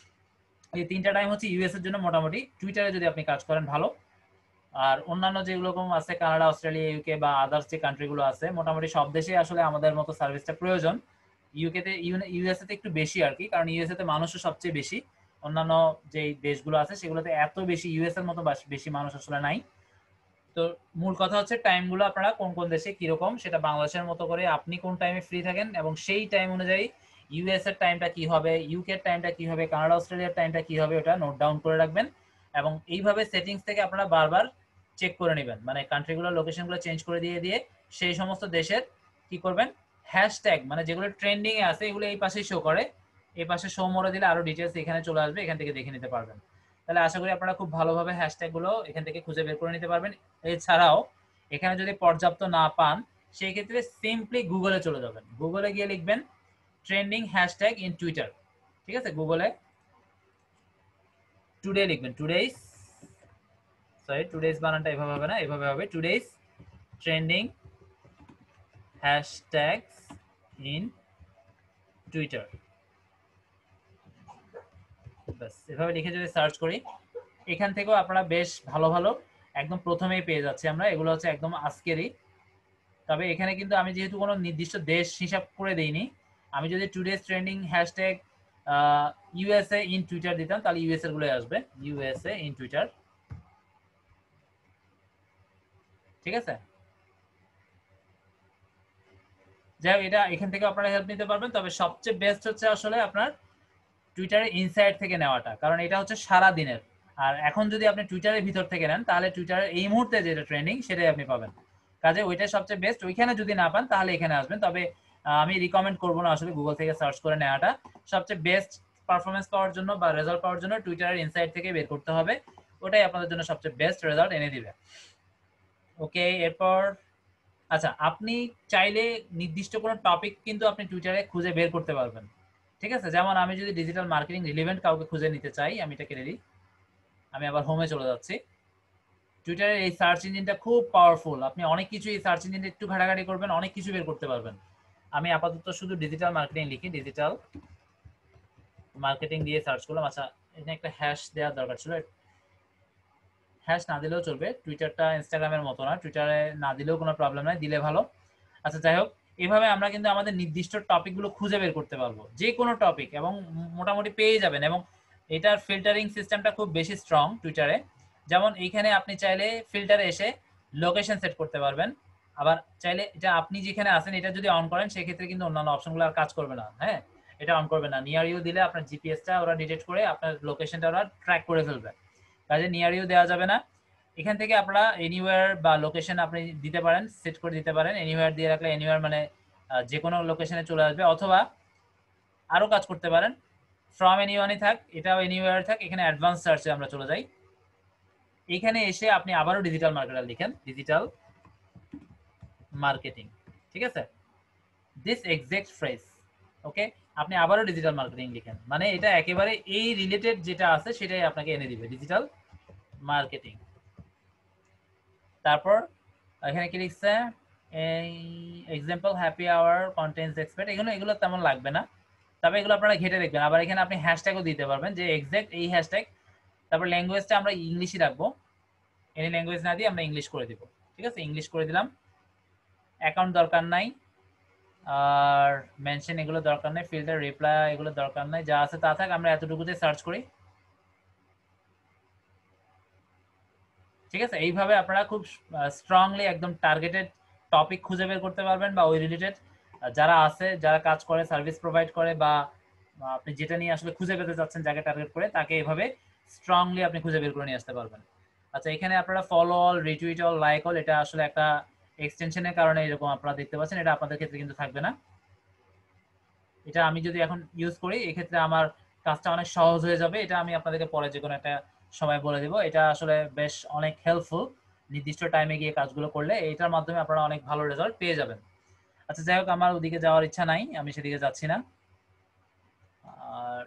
এই তিনটা টাইম হচ্ছে ইউএস এর জন্য মোটামুটি টুইটারে যদি আপনি কাজ করেন ভালো। আর অন্যান্য যেগুলো আছে কানাডা, অস্ট্রেলিয়া, ইউকে বা আদার্স যে কান্ট্রিগুলো আছে, মোটামুটি সব দেশে আসলে আমাদের মতো সার্ভিসটা প্রয়োজন। ইউকে তে ইউএসএ তে একটু বেশি আর কি, কারণ ইউএসএ তে মানুষও সবচেয়ে বেশি। অন্যান্য যে দেশগুলো আছে সেগুলোতে এত বেশি ইউএস এর মতো বেশি মানুষ আসলে নাই। তো মূল কথা হচ্ছে টাইমগুলো আপনারা কোন কোন দেশে কিরকম, সেটা বাংলাদেশের মতো করে আপনি কোন টাইমে ফ্রি থাকেন এবং সেই টাইম অনুযায়ী ইউএস এর টাইমটা কি হবে, ইউকে এর টাইমটা কি হবে, কানাডা, অস্ট্রেলিয়ার টাইমটা কি হবে, ওটা নোট ডাউন করে রাখবেন। এবং এইভাবে সেটিংস থেকে আপনারা বারবার চেক করে নেবেন, মানে কান্ট্রিগুলোর লোকেশনগুলো চেঞ্জ করে দিয়ে দিয়ে সেই সমস্ত দেশের কি করবেন, হ্যাশট্যাগ মানে যেগুলো ট্রেন্ডিং এ আছে এগুলো এই পাশেই শো করে, এই পাশে শো মোড়ে দিলে আরো ডিটেলস এখানে চলে আসবে, এখান থেকে দেখে নিতে পারবেন। তাহলে আশা করি আপনারা খুব ভালোভাবে হ্যাশট্যাগ গুলো এখান থেকে খুঁজে বের করে নিতে পারবেন। এছাড়াও এখানে যদি পর্যাপ্ত না পান, সেই ক্ষেত্রে সিম্পলি গুগলে চলে যাবেন, গুগলে গিয়ে লিখবেন ট্রেন্ডিং হ্যাশট্যাগ ইন টুইটার, ঠিক আছে। গুগলে টুডে লিখবেন, টুডেইস, সরি টুডেইস বানানটা এভাবে হবে না, এভাবে হবে today's trending hashtags in Twitter. বাস এভাবে লিখে যদি সার্চ করি, এখান থেকেও আপনারা বেশ ভালো ভালো একদম প্রথমেই পেয়ে যাচ্ছি আমরা। এগুলো হচ্ছে একদম আজকেরই। তবে এখানে কিন্তু আমি যেহেতু কোনো নির্দিষ্ট দেশ হিসাব করে দেইনি, আমি যদি today's trending hashtag USA in Twitter দিতাম তাহলে ইউএসএ গুলো আসবে, ইউএসএ ইন টুইটার, ঠিক আছে। যাই হোক, এটা এখান থেকে আপনারা হেল্প নিতে পারবেন। তবে সবচেয়ে বেস্ট হচ্ছে আসলে আপনার টুইটারের ইনসাইট থেকে নেওয়াটা, কারণ এটা হচ্ছে সারা দিনের। আর এখন যদি আপনি টুইটারের ভিতর থেকে নেন তাহলে টুইটারের এই মুহূর্তে যেটা ট্রেন্ডিং সেটাই আপনি পাবেন। কাজে ওইটাই সবচেয়ে বেস্ট। ওইখানে যদি না পান তাহলে এখানে আসবেন। তবে আমি রিকমেন্ড করবো না আসলে গুগল থেকে সার্চ করে নেওয়াটা। সবচেয়ে বেস্ট পারফরমেন্স পাওয়ার জন্য বা রেজাল্ট পাওয়ার জন্য টুইটারের ইনসাইট থেকে বের করতে হবে, ওটাই আপনাদের জন্য সবচেয়ে বেস্ট রেজাল্ট এনে দিবে। ওকে, এরপর আচ্ছা, আপনি চাইলে নির্দিষ্ট কোনো টপিক কিন্তু আপনি টুইটারে খুঁজে বের করতে পারবেন, ঠিক আছে। যেমন আমি যদি ডিজিটাল মার্কেটিং রিলেভেন্ট কাউকে খুঁজে নিতে চাই, আমি এটা কেটে দিই, আমি আবার হোমে চলে যাচ্ছি। টুইটারের এই সার্চ ইঞ্জিনটা খুব পাওয়ারফুল, আপনি অনেক কিছু এই সার্চ ইঞ্জিনটা একটু ঘাটাঘাটি করবেন, অনেক কিছু বের করতে পারবেন। আমি আপাতত শুধু ডিজিটাল মার্কেটিং লিখি, ডিজিটাল মার্কেটিং দিয়ে সার্চ করলাম। আচ্ছা, এখানে একটা হ্যাশ দেওয়ার দরকার ছিল, হ্যাশ না দিলেও চলবে, টুইটারটা ইনস্টাগ্রামের মতো না, টুইটারে না দিলেও কোনো প্রবলেম নাই, দিলে ভালো। আচ্ছা, যাই হোক, এভাবে আমরা কিন্তু আমাদের নির্দিষ্ট টপিকগুলো খুঁজে বের করতে পারবো, যে কোনো টপিক, এবং মোটামুটি পেয়ে যাবেন। এবং এটার ফিল্টারিং সিস্টেমটা খুব বেশি স্ট্রং টুইটারে। যেমন এইখানে আপনি চাইলে ফিল্টারে এসে লোকেশন সেট করতে পারবেন, আবার চাইলে এটা আপনি যেখানে আছেন এটা যদি অন করেন সেক্ষেত্রে কিন্তু অন্যান্য অপশনগুলো আর কাজ করবে না। হ্যাঁ, এটা অন করবে না। নিয়ার ইউ দিলে আপনার জিপিএসটা ওরা ডিটেক্ট করে আপনার লোকেশনটা ওরা ট্র্যাক করে ফেলবে, কাজে নিয়ার ইউ দেওয়া যাবে না। এখান থেকে আপনারা এনিওয়্যার বা লোকেশন আপনি দিতে পারেন, সেট করে দিতে পারেন। এনিওয়্যার দিয়ে রাখলে এনিওয়্যার মানে যে কোনো লোকেশনে চলে আসবে, অথবা আরও কাজ করতে পারেন ফ্রম এনিওয়ানই থাক, এটাও এনিওয়্যার থাক, এখানে অ্যাডভান্স সার্চে আমরা চলে যাই। এইখানে এসে আপনি আবারও ডিজিটাল মার্কেটার লিখেন, ডিজিটাল মার্কেটিং, ঠিক আছে, দিস এক্সাক্ট ফ্রেজ, ওকে। আপনি আবারও ডিজিটাল মার্কেটিং লিখেন, মানে এটা একেবারে এই রিলেটেড যেটা আছে সেটাই আপনাকে এনে দিবে, ডিজিটাল মার্কেটিং। তারপর এখানে কি লিখছে, এই example happy hour contents expert, এগুলো এগুলো তেমন লাগবে না, তবে এগুলো আপনারা ঘেটে দেখবেন। আবার এখানে আপনি হ্যাশট্যাগও দিতে পারবেন, যে এক্সাক্ট এই হ্যাশট্যাগ। তারপর ল্যাঙ্গুয়েজটা আমরা ইংলিশই রাখবো, এনি ল্যাঙ্গুয়েজ না দিয়ে আমরা ইংলিশ করে দিব, ঠিক আছে, ইংলিশ করে দিলাম। অ্যাকাউন্ট দরকার নাই, আর মেনশন এগুলো দরকার নাই, ফিল্টার রিপ্লাই এগুলো দরকার নাই, যা আছে তা থাক, আমরা এতটুকুতে সার্চ করি, ঠিক আছে। এইভাবে আপনারা খুব স্ট্রংলি একদম টার্গেটেড টপিক খুঁজে বের করতে পারবেন, বা ওই রিলেটেড যারা আছে, যারা কাজ করে, সার্ভিস প্রোভাইড করে, বা আপনি যেটা নিয়ে আসলে খুঁজে পেতে চাচ্ছেন যাকে টার্গেট করে, তাকে এইভাবে স্ট্রংলি আপনি খুঁজে বের করে নিয়ে আসতে পারবেন। আচ্ছা, এখানে আপনারা follow all, retweet all, like all, এটা আসলে একটা এক্সটেনশনের কারণে এরকম আপনারা দেখতে পাচ্ছেন, এটা আপনাদের ক্ষেত্রে কিন্তু থাকবে না। এটা আমি যদি এখন ইউজ করি এক্ষেত্রে আমার কাজটা অনেক সহজ হয়ে যাবে, এটা আমি আপনাদেরকে পরে যে কোনো একটা সময় বলে দিব। এটা আসলে বেশ অনেক হেল্পফুল, নির্দিষ্ট টাইমে গিয়ে কাজগুলো করলে এটার মাধ্যমে আপনারা অনেক ভালো রেজাল্ট পেয়ে যাবেন। আচ্ছা, যাই হোক, আমার ওদিকে যাওয়ার ইচ্ছা নাই, আমি সেদিকে যাচ্ছি না। আর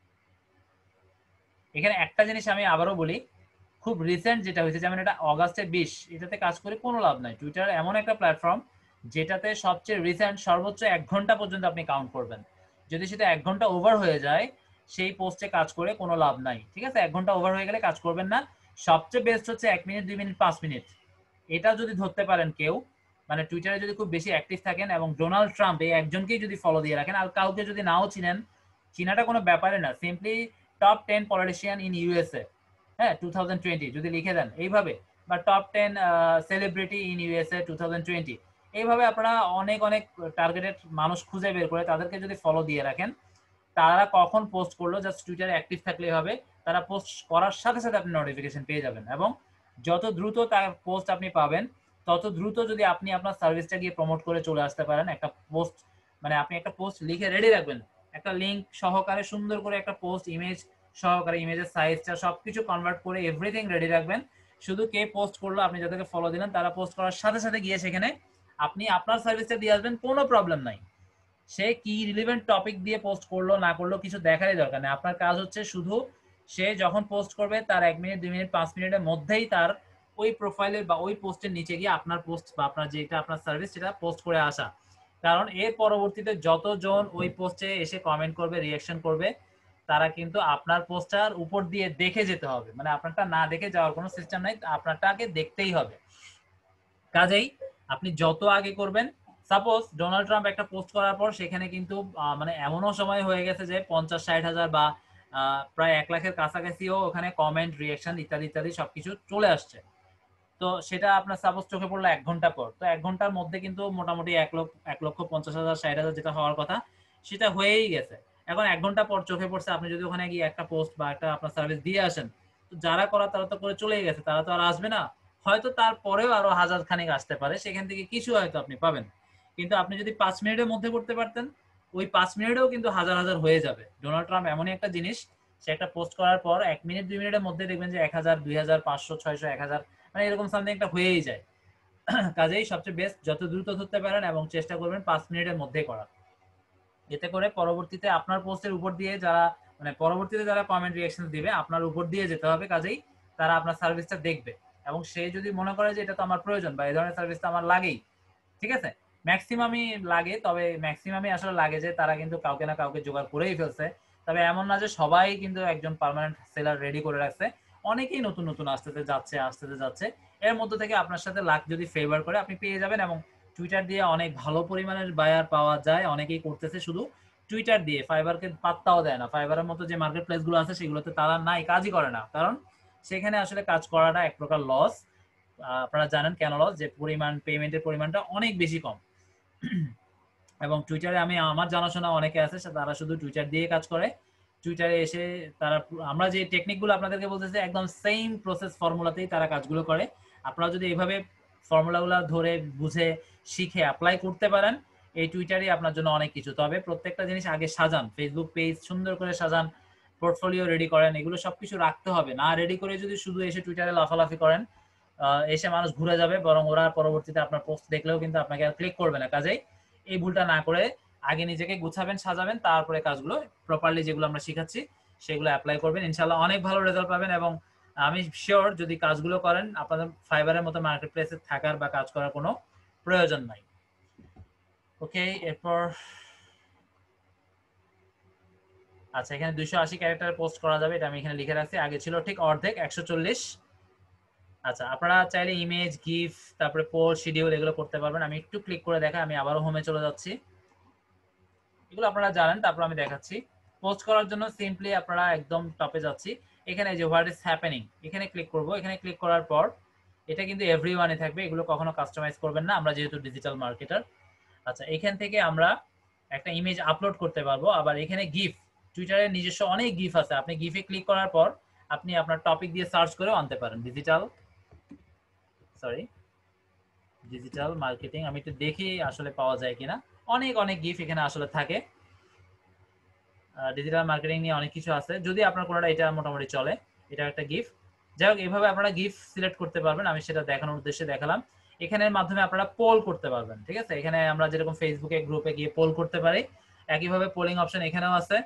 এখানে একটা জিনিস আমি আবারও বলি, খুব রিসেন্ট যেটা হয়েছে, যেমন এটা অগাস্টের বিশ, এটাতে কাজ করে কোনো লাভ নাই। টুইটার এমন একটা প্ল্যাটফর্ম যেটাতে সবচেয়ে রিসেন্ট সর্বোচ্চ এক ঘন্টা পর্যন্ত আপনি কাউন্ট করবেন, যদি সেটা এক ঘন্টা ওভার হয়ে যায় সেই পোস্টে কাজ করে কোনো লাভ নাই, ঠিক আছে। এক ঘন্টা ওভার হয়ে গেলে কাজ করবেন না। সবচেয়ে বেস্ট হচ্ছে এক মিনিট, দুই মিনিট, পাঁচ মিনিট, এটা যদি ধরতে পারেন কেউ, মানে টুইটারে যদি খুব বেশি অ্যাক্টিভ থাকেন এবং ডোনাল্ড ট্রাম্প এই একজনকেই যদি ফলো দিয়ে রাখেন, আর কাউকে যদি নাও চিনেন, চিনাটা কোনো ব্যাপারে না, simply top ten politician in USA, হ্যাঁ, টু থাউজেন্ড টোয়েন্টি যদি লিখে দেন এইভাবে, বা top ten celebrity in USA two thousand twenty, এইভাবে আপনারা অনেক অনেক টার্গেটেড মানুষ খুঁজে বের করে তাদেরকে যদি ফলো দিয়ে রাখেন, তারা কখন পোস্ট করলো জাস্ট টুইটারে অ্যাক্টিভ থাকলেই হবে, তারা পোস্ট করার সাথে সাথে আপনি নোটিফিকেশন পেয়ে যাবেন, এবং যত দ্রুত তার পোস্ট আপনি পাবেন তত দ্রুত যদি আপনি আপনার সার্ভিসটা গিয়ে প্রমোট করে চলে আসতে পারেন। একটা পোস্ট মানে আপনি একটা পোস্ট লিখে রেডি রাখবেন, একটা লিঙ্ক সহকারে সুন্দর করে একটা পোস্ট, ইমেজ সহকারে, ইমেজের সাইজটা সবকিছু কনভার্ট করে এভরিথিং রেডি রাখবেন। শুধু কে পোস্ট করলো, আপনি যাদেরকে ফলো দিলেন তারা পোস্ট করার সাথে সাথে গিয়ে সেখানে আপনি আপনার সার্ভিসটা দিয়ে আসবেন, কোনো প্রবলেম নাই। সে কি রিলেভেন্ট টপিক দিয়ে পোস্ট করলো না করলো কিছু দেখারই দরকার নেই, আপনার কাজ হচ্ছে শুধু সে যখন পোস্ট করবে তার এক মিনিট, দুই মিনিট, পাঁচ মিনিটের মধ্যেই তার ওই প্রোফাইলের বা ওই পোস্টের নিচে গিয়ে আপনার পোস্ট বা আপনার যেটা আপনার সার্ভিস সেটা পোস্ট করে আসা। কারণ এর পরবর্তীতে যতজন ওই পোস্টে এসে কমেন্ট করবে, রিয়াকশন করবে, তারা কিন্তু আপনার পোস্টার উপর দিয়ে দেখে যেতে হবে, মানে আপনারটা না দেখে যাওয়ার কোনো সিস্টেম নাই, আপনারটাকে দেখতেই হবে। কাজেই আপনি যত আগে করবেন, সাপোজ ডোনাল্ড ট্রাম্প একটা পোস্ট করার পর সেখানে কিন্তু মানে এমনও সময় হয়ে গেছে যে পঞ্চাশ ষাট হাজার বা প্রায় এক লাখের কাছাকাছিও ওখানে কমেন্ট, রিয়াকশন ইত্যাদি ইত্যাদি সবকিছু চলে আসছে। তো সেটা আপনার সাপোজ চোখে পড়লো এক ঘন্টা পর, তো এক ঘন্টার মধ্যে কিন্তু মোটামুটি এক লক্ষ এক লক্ষ পঞ্চাশ হাজার ষাট হাজার যেটা হওয়ার কথা সেটা হয়েই গেছে। এখন এক ঘন্টা পর চোখে পড়ছে, আপনি যদি ওখানে গিয়ে একটা পোস্ট বা একটা আপনার সার্ভিস দিয়ে আসেন, তো যারা করা তারা তো করে চলেই গেছে, তারা তো আর আসবে না, হয়তো তারপরেও আরো হাজার খানেক আসতে পারে, সেখান থেকে কিছু হয়তো আপনি পাবেন। কিন্তু আপনি যদি পাঁচ মিনিটের মধ্যে করতে পারতেন, ওই পাঁচ মিনিটেও কিন্তু হাজার হাজার হয়ে যাবে। ডোনাল্ড ট্রাম্প এমনই একটা জিনিস, সে একটা পোস্ট করার পর এক মিনিট দুই মিনিটের মধ্যে দেখবেন যে এক হাজার, দুই হাজার, পাঁচশো, ছয়শো, এক হাজার, মানে এরকম সামথিং একটা হয়েই যায়। কাজেই সবচেয়ে বেস্ট যত দ্রুত ধরতে পারেন এবং চেষ্টা করবেন পাঁচ মিনিটের মধ্যে করার, এতে করে পরবর্তীতে আপনার পোস্টের উপর দিয়ে যারা মানে পরবর্তীতে যারা কমেন্ট রিয়াকশন দিবে আপনার উপর দিয়ে যেতে হবে, কাজেই তারা আপনার সার্ভিসটা দেখবে, এবং সে যদি মনে করে যে এটা তো আমার প্রয়োজন বা এই ধরনের সার্ভিসটা আমার লাগেই, ঠিক আছে, ম্যাক্সিমামই লাগে, তবে ম্যাক্সিমামই আসলে লাগে যে তারা কিন্তু কাউকে না কাউকে জোগাড় করেই ফেলছে। তবে এমন না যে সবাই কিন্তু একজন পার্মানেন্ট সেলার রেডি করে রাখছে, অনেকেই নতুন নতুন আসতেতে যাচ্ছে আসতেতে যাচ্ছে, এর মধ্যে থেকে আপনার সাথে লাক যদি ফেভার করে আপনি পেয়ে যাবেন। এবং টুইটার দিয়ে অনেক ভালো পরিমাণের বায়ার পাওয়া যায়, অনেকেই করতেছে, শুধু টুইটার দিয়ে, ফাইবারকে পাত্তাও দেয় না। ফাইবারের মতো যে মার্কেট প্লেসগুলো আছে সেগুলোতে তারা নাই, কাজই করে না, কারণ সেখানে আসলে কাজ করাটা এক প্রকার লস। আপনারা জানেন কেন লস, যে পরিমাণ পেমেন্টের পরিমাণটা অনেক বেশি কম। এবং টুইটারে আমি আমার জানাশোনা অনেকে আছে তারা শুধু টুইটার দিয়ে কাজ করে। টুইটারে এসে তারা, আমরা যে টেকনিকগুলো আপনাদেরকে বলতেছি একদম সেম প্রসেস ফর্মুলাতেই তারা কাজগুলো করে। আপনারা যদি এইভাবে ফর্মুলাগুলো ধরে বুঝে শিখে অ্যাপ্লাই করতে পারেন, এই টুইটারই আপনার জন্য অনেক কিছু। তবে প্রত্যেকটা জিনিস আগে সাজান, ফেসবুক পেজ সুন্দর করে সাজান, পোর্টফোলিও রেডি করেন, এগুলো সবকিছু রাখতে হবে। না রেডি করে যদি শুধু এসে টুইটারে লাফালাফি করেন, এসে মানুষ ঘুরে যাবে, বরং ওরা পরবর্তীতে আপনার পোস্ট দেখলেও কিন্তু আপনাকে আর ক্লিক করবে না। কাজেই এই ভুলটা না করে আগে নিজেকে গুছাবেন, সাজাবেন, তারপরে কাজগুলো প্রপারলি যেগুলো আমরা শিখাচ্ছি সেগুলো অ্যাপ্লাই করবেন, ইনশাআল্লাহ অনেক ভালো রেজাল্ট পাবেন। এবং আমি শিওর যদি কাজগুলো করেন আপনাদের ফাইবারের মতো মার্কেট প্লেসে থাকার বা কাজ করার কোনো প্রয়োজন নাই। ওকে, এরপর আচ্ছা, এখানে দুইশো আশি ক্যারেক্টার পোস্ট করা যাবে, এটা আমি এখানে লিখে রাখছি, আগে ছিল ঠিক অর্ধেক একশো চল্লিশ। আচ্ছা, আপনারা চাইলে ইমেজ, গিফ, তারপরে পোস্ট, শিডিউল এগুলো করতে পারবেন। আমি একটু ক্লিক করে দেখাই, আমি আবারও হোমে চলে যাচ্ছি, এগুলো আপনারা জানেন, তারপর আমি দেখাচ্ছি। পোস্ট করার জন্য সিম্পলি আপনারা একদম টপে যাচ্ছি, এখানে যে হোয়াট ইজ হ্যাপেনিং এখানে ক্লিক করব। এখানে ক্লিক করার পর এটা কিন্তু এভরিওয়ানে থাকবে, এগুলো কখনো কাস্টমাইজ করবেন না, আমরা যেহেতু ডিজিটাল মার্কেটার। আচ্ছা, এখান থেকে আমরা একটা ইমেজ আপলোড করতে পারবো। আবার এখানে গিফ, টুইটারের নিজস্ব অনেক গিফ আছে, আপনি গিফে ক্লিক করার পর আপনি আপনার টপিক দিয়ে সার্চ করেও আনতে পারেন। ডিজিটাল সরি ডিজিটাল মার্কেটিং, আমি একটু দেখি আসলে পাওয়া যায় কিনা। অনেক অনেক গিফট এখানে আসলে থাকে, ডিজিটাল মার্কেটিং নিয়ে অনেক কিছু আছে। যদি আপনার কোনোটা এটা মোটামুটি চলে, এটা একটা গিফট। যাই হোক, এইভাবে আপনারা গিফট সিলেক্ট করতে পারবেন, আমি সেটা দেখানোর উদ্দেশ্যে দেখালাম। এখানের মাধ্যমে আপনারা পোল করতে পারবেন, ঠিক আছে। এখানে আমরা যেরকম ফেসবুকে গ্রুপে গিয়ে পোল করতে পারি, একইভাবে পোলিং অপশন এখানেও আছে।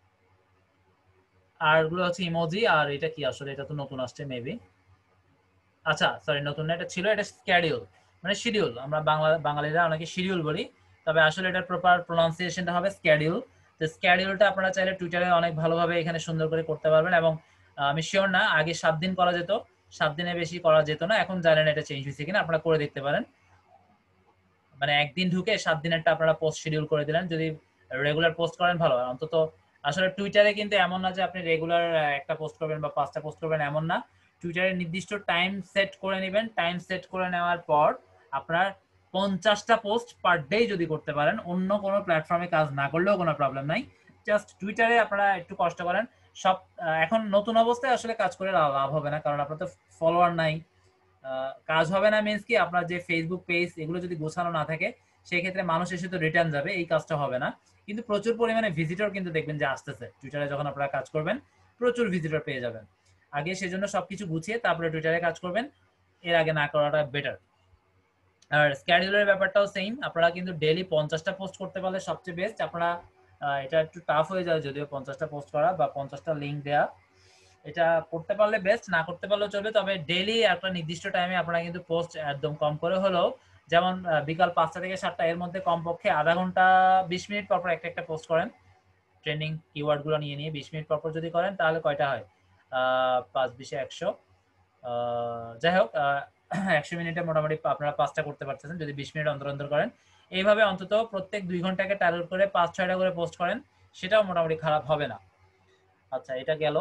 আর এগুলো হচ্ছে ইমোজি। আর এটা কি আসলে, এটা তো নতুন আসছে মেবি, আচ্ছা সরি নতুন না, এটা ছিল, এটা স্ক্যাডিউল মানে শিডিউল, আমরা বাংলা বাঙালিরা অনেকে শিডিউল বলি, তবে আসলে এটার প্রপার প্রোনাউন্সিয়েশনটা হবে স্ক্যাডিউল। তো স্ক্যাডিউলটা আপনারা চাইলে টুইটারে অনেক ভালোভাবে এখানে সুন্দর করে করতে পারবেন। এবং আমি শিওর না, আগে সাত দিন করা যেত, সাত দিনের বেশি করা যেত না, এখন জানেন এটা চেঞ্জ হয়েছে কিনা, আপনারা করে দেখতে পারেন। মানে একদিন ঢুকে সাত দিনেরটা আপনারা পোস্ট শিডিউল করে দিলেন। যদি রেগুলার পোস্ট করেন ভালো, অন্তত আসলে টুইটারে কিন্তু এমন না যে আপনি রেগুলার একটা পোস্ট করবেন বা পাঁচটা পোস্ট করবেন, এমন না। টুইটারে নির্দিষ্ট টাইম সেট করে নেবেন, টাইম সেট করে নেওয়ার পর আপনার পঞ্চাশটা পোস্ট পার ডে যদি করতে পারেন, অন্য কোনো প্ল্যাটফর্মে কাজ না করলেও কোনো প্রবলেম নাই, জাস্ট টুইটারে আপনারা একটু কষ্ট করেন। সব এখন নতুন অবস্থায় আসলে কাজ করে লাভ হবে না, কারণ আপনার তো ফলোয়ার নাই। কাজ হবে না মিন্স কি, আপনার যে ফেসবুক পেজ এগুলো যদি গোছানো না থাকে, সেই ক্ষেত্রে মানুষ এসে তো রিটার্ন যাবে, এই কাজটা হবে না। কিন্তু প্রচুর পরিমাণে ভিজিটর কিন্তু দেখবেন যে আসতেছে টুইটারে, যখন আপনারা কাজ করবেন প্রচুর ভিজিটর পেয়ে যাবেন। আগে সেজন্য সবকিছু গুছিয়ে তারপরে টুইটারে কাজ করবেন, এর আগে না করাটা বেটার। আর স্ক্যাডিউলের ব্যাপারটাও সেম, আপনারা কিন্তু ডেইলি পঞ্চাশটা পোস্ট করতে পারলে সবচেয়ে বেস্ট। আপনারা এটা একটু টাফ হয়ে যায় যদিও পঞ্চাশটা পোস্ট করা বা পঞ্চাশটা লিঙ্ক দেওয়া, এটা করতে পারলে বেস্ট, না করতে পারলেও চলবে। তবে ডেইলি একটা নির্দিষ্ট টাইমে আপনারা কিন্তু পোস্ট একদম কম করে হলেও, যেমন বিকাল পাঁচটা থেকে সাতটা, এর মধ্যে কমপক্ষে আধা ঘন্টা বিশ মিনিট পর পর একটা একটা পোস্ট করেন, ট্রেন্ডিং কিওয়ার্ড গুলো নিয়ে নিয়ে বিশ মিনিট পর পর যদি করেন, তাহলে কয়টা হয়, পাঁচ বিশে একশো, যাই হোক একশো মিনিটে মোটামুটি আপনারা পাঁচটা করতে পারতেছেন যদি বিশ মিনিট অন্তর অন্তর করেন। এইভাবে অন্তত প্রত্যেক দুই ঘন্টাকে টার্গেট করে পাঁচ ছয়টা করে পোস্ট করেন, সেটাও মোটামুটি খারাপ হবে না। আচ্ছা, এটা গেল।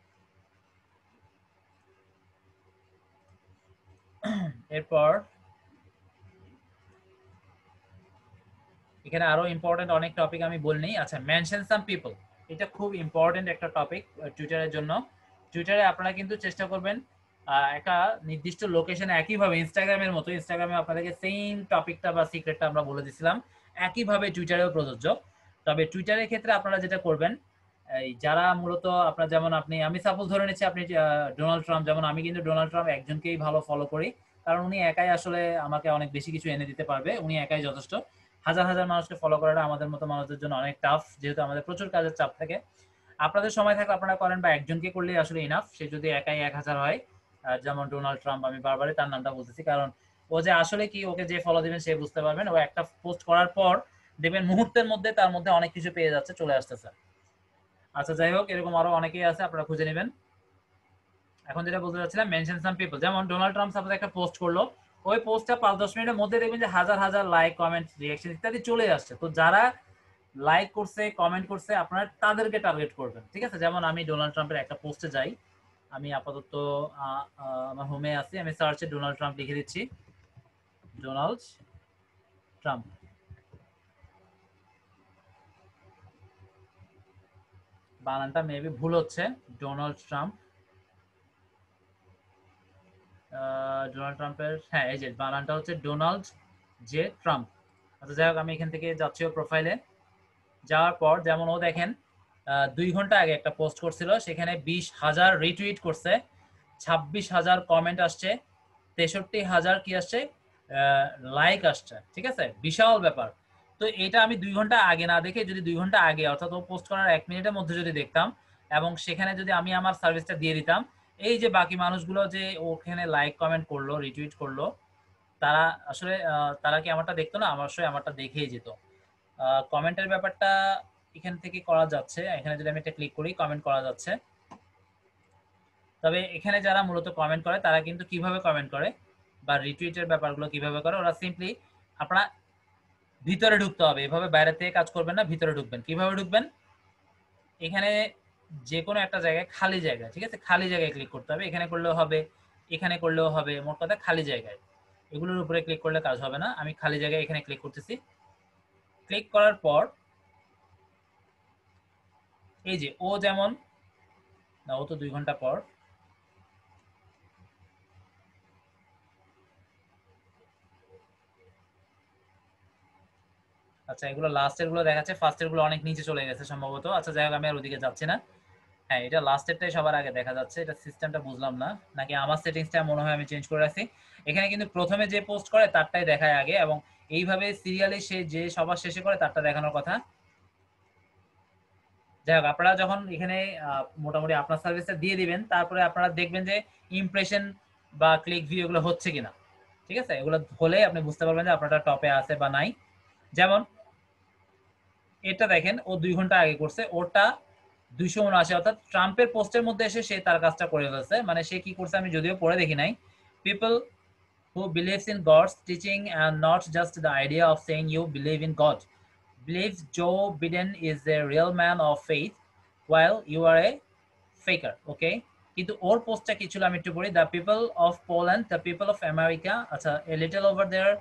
এরপর এখানে আরো ইম্পর্টেন্ট অনেক টপিক আমি বলিনি। আচ্ছা, মেনশন সাম পিপল, এটা খুব ইম্পর্টেন্ট একটা টপিক টুইটারের জন্য। টুইটারে আপনারা কিন্তু চেষ্টা করবেন একটা নির্দিষ্ট লোকেশনে, একইভাবে ইনস্টাগ্রামের মতো, ইনস্টাগ্রামে আপনাদেরকে সেম টপিকটা বা সিক্রেটটা আমরা বলে দিছিলাম, একইভাবে টুইটারেও প্রযোজ্য। তবে টুইটারের ক্ষেত্রে আপনারা যেটা করবেন, এই যারা মূলত আপনার, যেমন আপনি, আমি সাপোজ ধরে নিচ্ছি আপনি ডোনাল্ড ট্রাম্প, যেমন আমি কিন্তু ডোনাল্ড ট্রাম্প একজনকেই ভালো ফলো করি, কারণ উনি একাই আসলে আমাকে অনেক বেশি কিছু এনে দিতে পারবে, উনি একাই যথেষ্ট। হাজার হাজার মানুষকে ফলো করাটা আমাদের মতো মানুষদের জন্য অনেক টাফ, যেহেতু আমাদের প্রচুর কাজের চাপ থাকে। আপনাদের সময় থাকলে আপনারা করেন, বা একজনকে করলেই আসলে ইনাফ, সে যদি একাই এক হাজার হয়। যেমন ডোনাল্ড ট্রাম্প, আমি বারবারই তার নামটা বলতেছি, কারণ ও যে আসলে কি, ওকে যে ফলো দিবেন সে বুঝতে পারবেন। ও একটা পোস্ট করার পর দেখবেন মুহূর্তের মধ্যে তার মধ্যে অনেক কিছু পেয়ে যাচ্ছে, চলে আসতেছে। আচ্ছা, যাই হোক, এরকম আরো অনেকেই আছে, আপনারা খুঁজে নেবেন। এখন যেটা বলতে চাচ্ছিলাম, মেনশন সাম পিপল, যেমন ডোনাল্ড ট্রাম্প সাপোজ একটা পোস্ট করলো, ওই পোস্টটা পাঁচ দশ মিনিটের মধ্যে দেখবেন যে হাজার হাজার লাইক, কমেন্ট, রিঅ্যাকশন ইত্যাদি চলে আসছে। তো যারা লাইক করছে, কমেন্ট করছে, আপনারা তাদেরকে টার্গেট করবেন, ঠিক আছে? যেমন আমি ডোনাল্ড ট্রাম্পের একটা পোস্টে যাই, আমি আপাতত আমার হোমে আছি, আমি সার্চে ডোনাল্ড ট্রাম্প লিখে দিচ্ছি, ডোনাল্ড ট্রাম্প, বানানটা মেবি ভুল হচ্ছে, ডোনাল্ড ট্রাম্প, ডোনাল্ড ট্রাম্পের, হ্যাঁ এই যে বানানটা হচ্ছে ডোনাল্ড জে ট্রাম্প। আচ্ছা যাই হোক, আমি এখান থেকে যাচ্ছি ও প্রোফাইলে। যাওয়ার পর যেমন ও দেখেন দুই ঘন্টা আগে একটা পোস্ট করছিল, সেখানে বিশ হাজার রিটুইট করছে, ছাব্বিশ হাজার কমেন্ট আসছে, তেষট্টি হাজার কি আসছে লাইক আসছে, ঠিক আছে? বিশাল ব্যাপার। তো এটা আমি দুই ঘন্টা আগে না দেখে যদি দুই ঘন্টা আগে অর্থাৎ ও পোস্ট করার এক মিনিটের মধ্যে যদি দেখতাম এবং সেখানে যদি আমি আমার সার্ভিসটা দিয়ে দিতাম, এই যে বাকি মানুষগুলো যে ওখানে লাইক কমেন্ট করলো, রিটুইট করলো, তারা আসলে তারা কি আমারটা দেখতো না? অবশ্যই আমারটা দেখেই যেত। কমেন্টের ব্যাপারটা এখান থেকে করা যাচ্ছে, এখানে যদি আমি এটা ক্লিক করি কমেন্ট করা যাচ্ছে। তবে এখানে যারা মূলত কমেন্ট করে তারা কিন্তু কিভাবে কমেন্ট করে বা রিটুইটের ব্যাপারগুলো কিভাবে করে, ওরা সিম্পলি আপনারা ভিতরে ঢুকতে হবে, এভাবে বাইরে থেকে কাজ করবেন না, ভিতরে ঢুকবেন। কিভাবে ঢুকবেন? এখানে যে কোনো একটা জায়গায় খালি জায়গা, ঠিক আছে, খালি জায়গায় ক্লিক করতে হবে, এখানে করলেও হবে, এখানে করলেও হবে, মোট কথা খালি জায়গায়। এগুলোর উপরে ক্লিক করলে কাজ হবে না, আমি খালি জায়গায় এখানে ক্লিক করতেছি। ক্লিক করার পর এই যে ও যেমন না, ও তো দুই ঘন্টা পর, আচ্ছা এগুলো লাস্টের গুলো দেখাচ্ছে, ফার্স্টের গুলো অনেক নিচে চলে গেছে সম্ভবত। আচ্ছা যাই হোক, আমি আর ওদিকে যাচ্ছি না। হ্যাঁ এটা লাস্টেরটাই সবার আগে দেখা যাচ্ছে, এটা সিস্টেমটা বুঝলাম না, নাকি আমার সেটিংসটা মনে হয় আমি চেঞ্জ করে রাখছি। এখানে কিন্তু প্রথমে যে পোস্ট করে তারটাই দেখায় আগে, এবং এইভাবে সিরিয়ালি সে যে সবার শেষে করে তারটা দেখানোর কথা। যাই হোক, আপনারা যখন এখানে মোটামুটি আপনার সার্ভিসটা দিয়ে দিবেন, তারপরে আপনারা দেখবেন যে ইমপ্রেশন বা ক্লিক ভিউ এগুলো হচ্ছে কিনা, ঠিক আছে? এগুলো হলে আপনি বুঝতে পারবেন যে আপনারটা টপে আছে বা নাই। যেমন এটা দেখেন, ও দুই ঘন্টা আগে করছে, ওটা দুইশো উনআশি, অর্থাৎ ট্রাম্পের পোস্টের মধ্যে এসে সে তার কাজটা করে ফেলছে। মানে সে কি করছে আমি যদিও পড়ে দেখি নাই। People who believes in God's teaching and not just the idea of saying you believe in God believes Joe Biden is a real man of faith while you are a faker. Okay, কিন্তু ওর পোস্টটা কি ছিল আমি একটু পড়ি। The people of Poland, the people of America, আচ্ছা এ লিটল ওভার দেয়ার।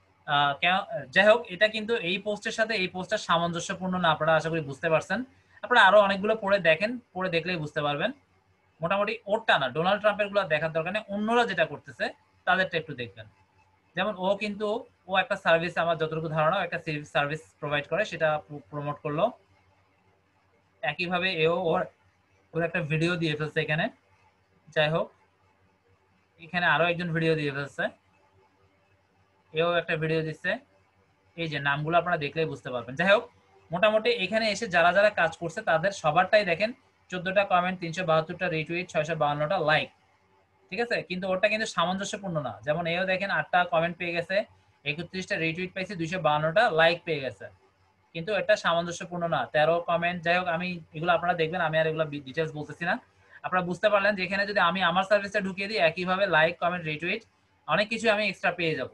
যাই হোক, এটা কিন্তু এই পোস্টের সাথে এই পোস্টটা সামঞ্জস্যপূর্ণ না, আপনারা আশা করি বুঝতে পারছেন। আপনারা আরো অনেকগুলো পড়ে দেখেন, পড়ে দেখলেই বুঝতে পারবেন। মোটামুটি ওরটা না, ডোনাল্ড ট্রাম্পের গুলো দেখার দরকার নেই, অন্যরা যেটা করতেছে তাদেরটা একটু দেখবেন। যেমন ও কিন্তু ও একটা সার্ভিস, আমার যতটুকু ধারণা একটা সার্ভিস প্রোভাইড করে, সেটা প্রমোট করলো। একইভাবে এও ওর ওর একটা ভিডিও দিয়ে ফেলছে এখানে। যাই হোক, এখানে আরো একজন ভিডিও দিয়ে ফেলছে, এও একটা ভিডিও দিচ্ছে। এই যে নামগুলো আপনারা দেখলেই বুঝতে পারবেন। যাই হোক, মোটামুটি এখানে এসে যারা যারা কাজ করছে তাদের সবারটাই দেখেন, চোদ্দটা কমেন্ট, তিনশো বাহাত্তরটা রিটুইট, ছয়শো বাউন্নটা লাইক, ঠিক আছে? কিন্তু ওটা কিন্তু সামঞ্জস্যপূর্ণ না। যেমন এও দেখেন আটটা কমেন্ট পেয়ে গেছে, একত্রিশটা রিটুইট পাইছে, দুইশো বাউন্নটা লাইক পেয়ে গেছে, কিন্তু এটা সামঞ্জস্যপূর্ণ না। তেরো কমেন্ট, যাই হোক আমি এগুলো আপনারা দেখবেন, আমি আর এগুলো ডিটেলস বলতেছি না। আপনারা বুঝতে পারলেন যে এখানে যদি আমি আমার সার্ভিসটা ঢুকিয়ে দিই, একইভাবে লাইক কমেন্ট রিটুইট অনেক কিছু আমি এক্সট্রা পেয়ে যাব,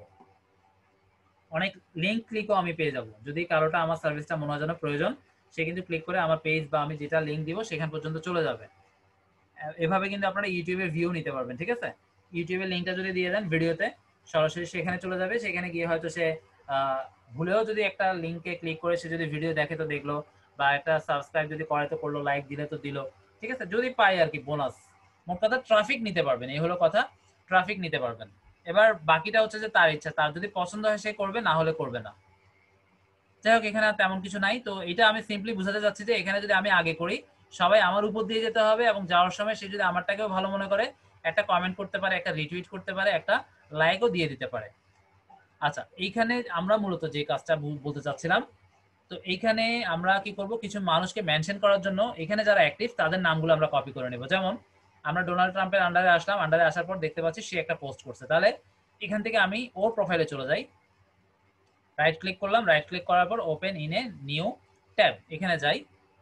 অনেক লিঙ্ক ক্লিকও আমি পেয়ে যাব। যদি কারোটা আমার সার্ভিসটা মনে হয় যেন প্রয়োজন, সে কিন্তু ক্লিক করে আমার পেজ বা আমি যেটা লিঙ্ক দিব সেখান পর্যন্ত চলে যাবে। এভাবে কিন্তু আপনারা ইউটিউবে ভিউ নিতে পারবেন, ঠিক আছে? ইউটিউবের লিঙ্কটা যদি দিয়ে দেন ভিডিওতে, সরাসরি সেখানে চলে যাবে, সেখানে গিয়ে হয়তো সে ভুলেও যদি একটা লিঙ্কে ক্লিক করে সে যদি ভিডিও দেখে তো দেখলো, বা একটা সাবস্ক্রাইব যদি করে তো করলো, লাইক দিলে তো দিল, ঠিক আছে? যদি পাই আর কি বোনাস, মোট কথা ট্রাফিক নিতে পারবেন, এই হলো কথা, ট্রাফিক নিতে পারবেন। এবার বাকিটা হচ্ছে যে তার ইচ্ছা, তার যদি পছন্দ হয় সে করবে, না হলে করবে না। যাই হোক, এখানে তেমন কিছু নাই। তো এটা আমি সিম্পলি বুঝাতে চাচ্ছি যে এখানে যদি আমি আগে করি, সবাই আমার উপর দিয়ে যেতে হবে, এবং যাওয়ার সময় সে যদি আমারটাকেও ভালো মনে করে একটা কমেন্ট করতে পারে, একটা রিটুইট করতে পারে, একটা লাইকও দিয়ে দিতে পারে। আচ্ছা, এইখানে আমরা মূলত যে কাজটা বলতে চাচ্ছিলাম, তো এইখানে আমরা কি করব, কিছু মানুষকে মেনশন করার জন্য এখানে যারা অ্যাক্টিভ তাদের নামগুলো আমরা কপি করে নেব। যেমন আমরা ডোনাল্ড ট্রাম্পের আন্ডারে আসলাম, আন্ডারে আসার পর দেখতে পাচ্ছি সে একটা পোস্ট করছে, তাহলে এখান থেকে আমি ওর প্রোফাইলে চলে যাই, রাইট ক্লিক করলাম, রাইট ক্লিক করার পর open in a new tab, এখানে যাই,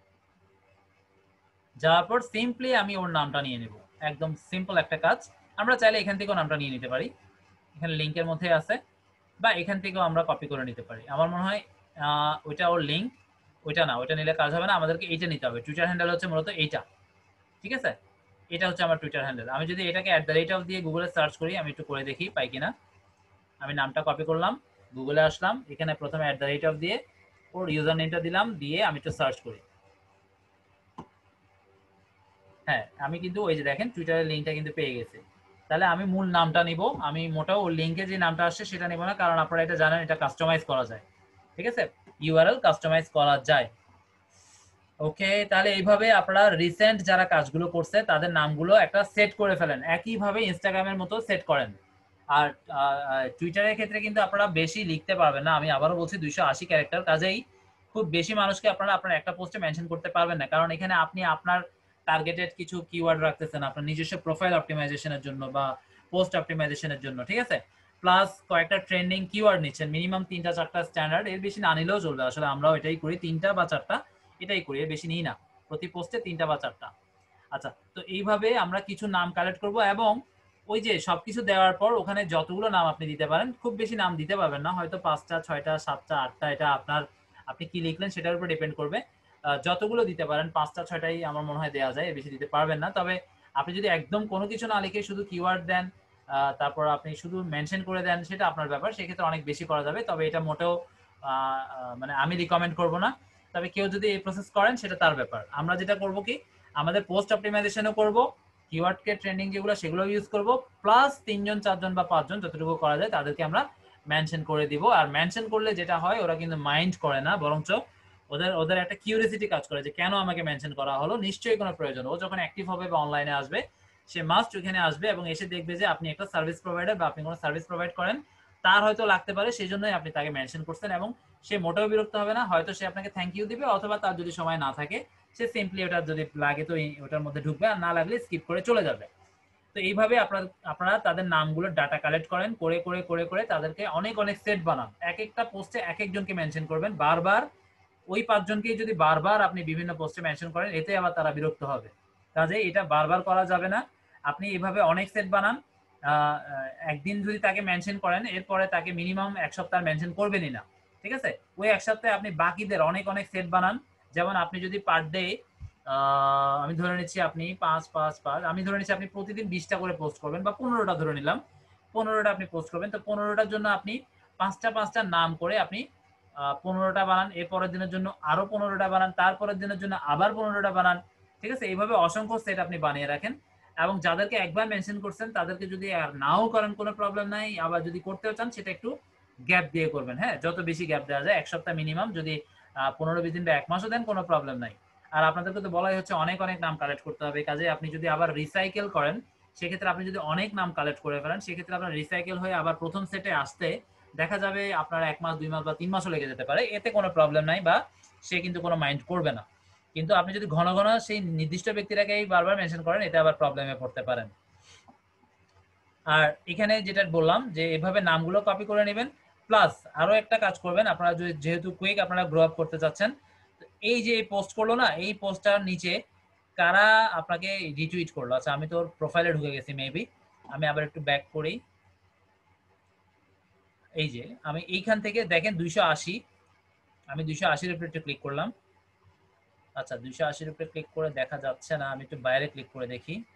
যাওয়ার পর সিম্পলি আমি ওর নামটা নিয়ে নেব। একদম সিম্পল একটা কাজ। আমরা চাইলে এখান থেকেও নামটা নিয়ে নিতে পারি, এখানে লিঙ্কের মধ্যে আছে, বা এখান থেকেও আমরা কপি করে নিতে পারি। আমার মনে হয় ওইটা ওর লিঙ্ক, ওইটা না, ওইটা নিলে কাজ হবে না, আমাদেরকে এইটা নিতে হবে। টুইটার হ্যান্ডেল হচ্ছে মূলত এইটা, ঠিক আছে? এটা হচ্ছে আমার টুইটার হ্যান্ডেল। আমি যদি এটাকে অ্যাট দ্য রেট অফ দিয়ে গুগলে সার্চ করি, আমি একটু করে দেখি পাই কিনা। আমি নামটা কপি করলাম, গুগলে আসলাম, এখানে প্রথমে অ্যাট দ্য রেট অফ দিয়ে ওর ইউজার নেমটা দিলাম, দিয়ে আমি একটু সার্চ করি। হ্যাঁ, আমি কিন্তু ওই যে দেখেন টুইটারের লিঙ্কটা কিন্তু পেয়ে গেছি। তাহলে আমি মূল নামটা নিব, আমি মোটাও ওর লিঙ্কে যে নামটা আসছে সেটা নিব না, কারণ আপনারা এটা জানেন এটা কাস্টমাইজ করা যায়, ঠিক আছে? ইউআরএল কাস্টমাইজ করা যায়। ওকে, তাহলে এইভাবে আপনারা রিসেন্ট যারা কাজগুলো করছে তাদের নামগুলো একটা সেট করে ফেলেন, একইভাবে ইনস্টাগ্রামের মতো সেট করেন। আর টুইটারের ক্ষেত্রে কিন্তু আপনারা বেশি লিখতে পারবেন না, আমি আবারও বলছি দুইশো আশি ক্যারেক্টার, কাজেই খুব বেশি মানুষকে আপনারা আপনার একটা পোস্টে মেনশন করতে পারবেন না, কারণ এখানে আপনি আপনার টার্গেটেড কিছু কিওয়ার্ড রাখতেছেন আপনার নিজস্ব প্রোফাইল অপটিমাইজেশনের জন্য বা পোস্ট অপটিমাইজেশনের জন্য, ঠিক আছে? প্লাস কয়েকটা ট্রেন্ডিং কিওয়ার্ড নিচ্ছেন, মিনিমাম তিনটা চারটা স্ট্যান্ডার্ড, এর বেশি না নিলেও চলবে, আসলে আমরাও এটাই করি, তিনটা বা চারটা এটাই করি, এর বেশি নিই না, প্রতি পোস্টে তিনটা বা চারটা। আচ্ছা, তো এইভাবে আমরা কিছু নাম কালেক্ট করব, এবং ওই যে সবকিছু দেওয়ার পর ওখানে যতগুলো নাম আপনি দিতে পারেন, খুব বেশি নাম দিতে পারবেন না, হয়তো পাঁচটা ছয়টা সাতটা আটটা, এটা আপনার আপনি কি লিখলেন সেটার উপর ডিপেন্ড করবে। যতগুলো দিতে পারেন পাঁচটা ছয়টাই আমার মনে হয় দেওয়া যায়, বেশি দিতে পারবেন না। তবে আপনি যদি একদম কোনো কিছু না লিখে শুধু কিওয়ার্ড দেন, তারপর আপনি শুধু মেনশন করে দেন, সেটা আপনার ব্যাপার, সেক্ষেত্রে অনেক বেশি করা যাবে, তবে এটা মোটেও মানে আমি রিকমেন্ড করব না। তবে কেউ যদি এই প্রসেস করেন সেটা তার ব্যাপার। আমরা যেটা করব কি, আমাদের পোস্ট অপটিমাইজেশনও করব, কিওয়ার্ডকে ট্রেন্ডিং যেগুলো সেগুলো ইউজ করব, প্লাস তিনজন চারজন বা পাঁচজন যতটুকু করা যায় তাদেরকে আমরা মেনশন করে দিব। আর মেনশন করলে যেটা হয়, ওরা কিন্তু মাইন্ড করে না, বরঞ্চ ওদের ওদের একটা কিউরিয়াসিটি কাজ করে যে কেন আমাকে মেনশন করা হলো, নিশ্চয়ই কোনো প্রয়োজন। ও যখন অ্যাক্টিভ হবে বা অনলাইনে আসবে, সে মাস্ট ওখানে আসবে এবং এসে দেখবে যে আপনি একটা সার্ভিস প্রোভাইডার বা আপনি কোনো সার্ভিস প্রোভাইড করেন, তার হয়তো লাগতে পারে, সেই জন্যই আপনি তাকে মেনশন করছেন, এবং সে মোটেও বিরক্ত হবে না, হয়তো সে আপনাকে থ্যাংক ইউ দিবে, অথবা তার যদি সময় না থাকে সে সিম্পলি ওটা যদি লাগে তো ওটার মধ্যে ঢুকবে, আর না লাগলে স্কিপ করে চলে যাবে। তো এইভাবে আপনারা আপনারা তাদের নামগুলো ডাটা কালেক্ট করেন, করে করে করে করে তাদেরকে অনেক অনেক সেট বানান, এক একটা পোস্টে এক একজনকে মেনশন করবেন বারবার। ওই পাঁচজনকেই যদি বারবার আপনি বিভিন্ন পোস্টে মেনশন করেন, এতে আবার তারা বিরক্ত হবে, কাজে এটা বারবার করা যাবে না। আপনি এইভাবে অনেক সেট বানান, একদিন যদি তাকে মেনশন করেন, এরপরে তাকে মিনিমাম এক সপ্তাহ মেনশন করবেনই না, ঠিক আছে? ওই এক সপ্তাহে আপনি বাকিদের অনেক অনেক সেট বানান। যেমন আপনি যদি পার ডে, আমি ধরে নিচ্ছি আপনি পাঁচ পাঁচ পাঁচ আমি ধরে নিচ্ছি আপনি প্রতিদিন বিশটা করে পোস্ট করবেন, বা পনেরোটা ধরে নিলাম, পনেরোটা আপনি পোস্ট করবেন, তো পনেরোটার জন্য আপনি পাঁচটা পাঁচটা নাম করে আপনি পনেরোটা বানান, এর পরের দিনের জন্য আরো পনেরোটা বানান, তারপরের দিনের জন্য আবার পনেরোটা বানান, ঠিক আছে? এইভাবে অসংখ্য সেট আপনি বানিয়ে রাখেন, এবং যাদেরকে একবার মেনশন করছেন তাদেরকে যদি আর নাও করেন কোনো প্রবলেম নাই, আবার যদি করতেও চান সেটা একটু গ্যাপ দিয়ে করবেন, হ্যাঁ, যত বেশি গ্যাপ দেওয়া যায়, এক সপ্তাহ মিনিমাম, যদি পনেরো বিশ দিন বা এক মাসও দেন কোনো প্রবলেম নাই। আর আপনাদেরকে তো বলাই হচ্ছে অনেক অনেক নাম কালেক্ট করতে হবে, কাজে আপনি যদি আবার রিসাইকেল করেন, সেক্ষেত্রে আপনি যদি অনেক নাম কালেক্ট করে ফেলেন, সেক্ষেত্রে আপনার রিসাইকেল হয়ে আবার প্রথম সেটে আসতে দেখা যাবে আপনার এক মাস দুই মাস বা তিন মাসও লেগে যেতে পারে, এতে কোনো প্রবলেম নাই, বা সে কিন্তু কোনো মাইন্ড করবে না। কিন্তু আপনি যদি ঘন ঘন সেই নির্দিষ্ট ব্যক্তিটাকেই বারবার মেনশন করেন, এতে আবার প্রবলেমে পড়তে পারেন। আর এখানে যেটা বললাম যে এভাবে নামগুলো কপি করে নেবেন, প্লাস আরো একটা কাজ করবেন, আপনারা যেহেতু কুইক আপনারা গ্রো আপ করতে চাচ্ছেন, এই যে পোস্ট করলো না, এই পোস্টটার নিচে কারা আপনাকে রিটুইট করলো, আচ্ছা আমি তোর প্রোফাইলে ঢুকে গেছি মেবি, আমি আবার একটু ব্যাক করি, এই যে আমি এইখান থেকে দেখেন দুইশো আশি, আমি দুইশো আশির উপরে একটু ক্লিক করলাম, আচ্ছা দুইশো আশির উপরে ক্লিক করে দেখা যাচ্ছে না, আমি একটু বাইরে ক্লিক করে দেখি,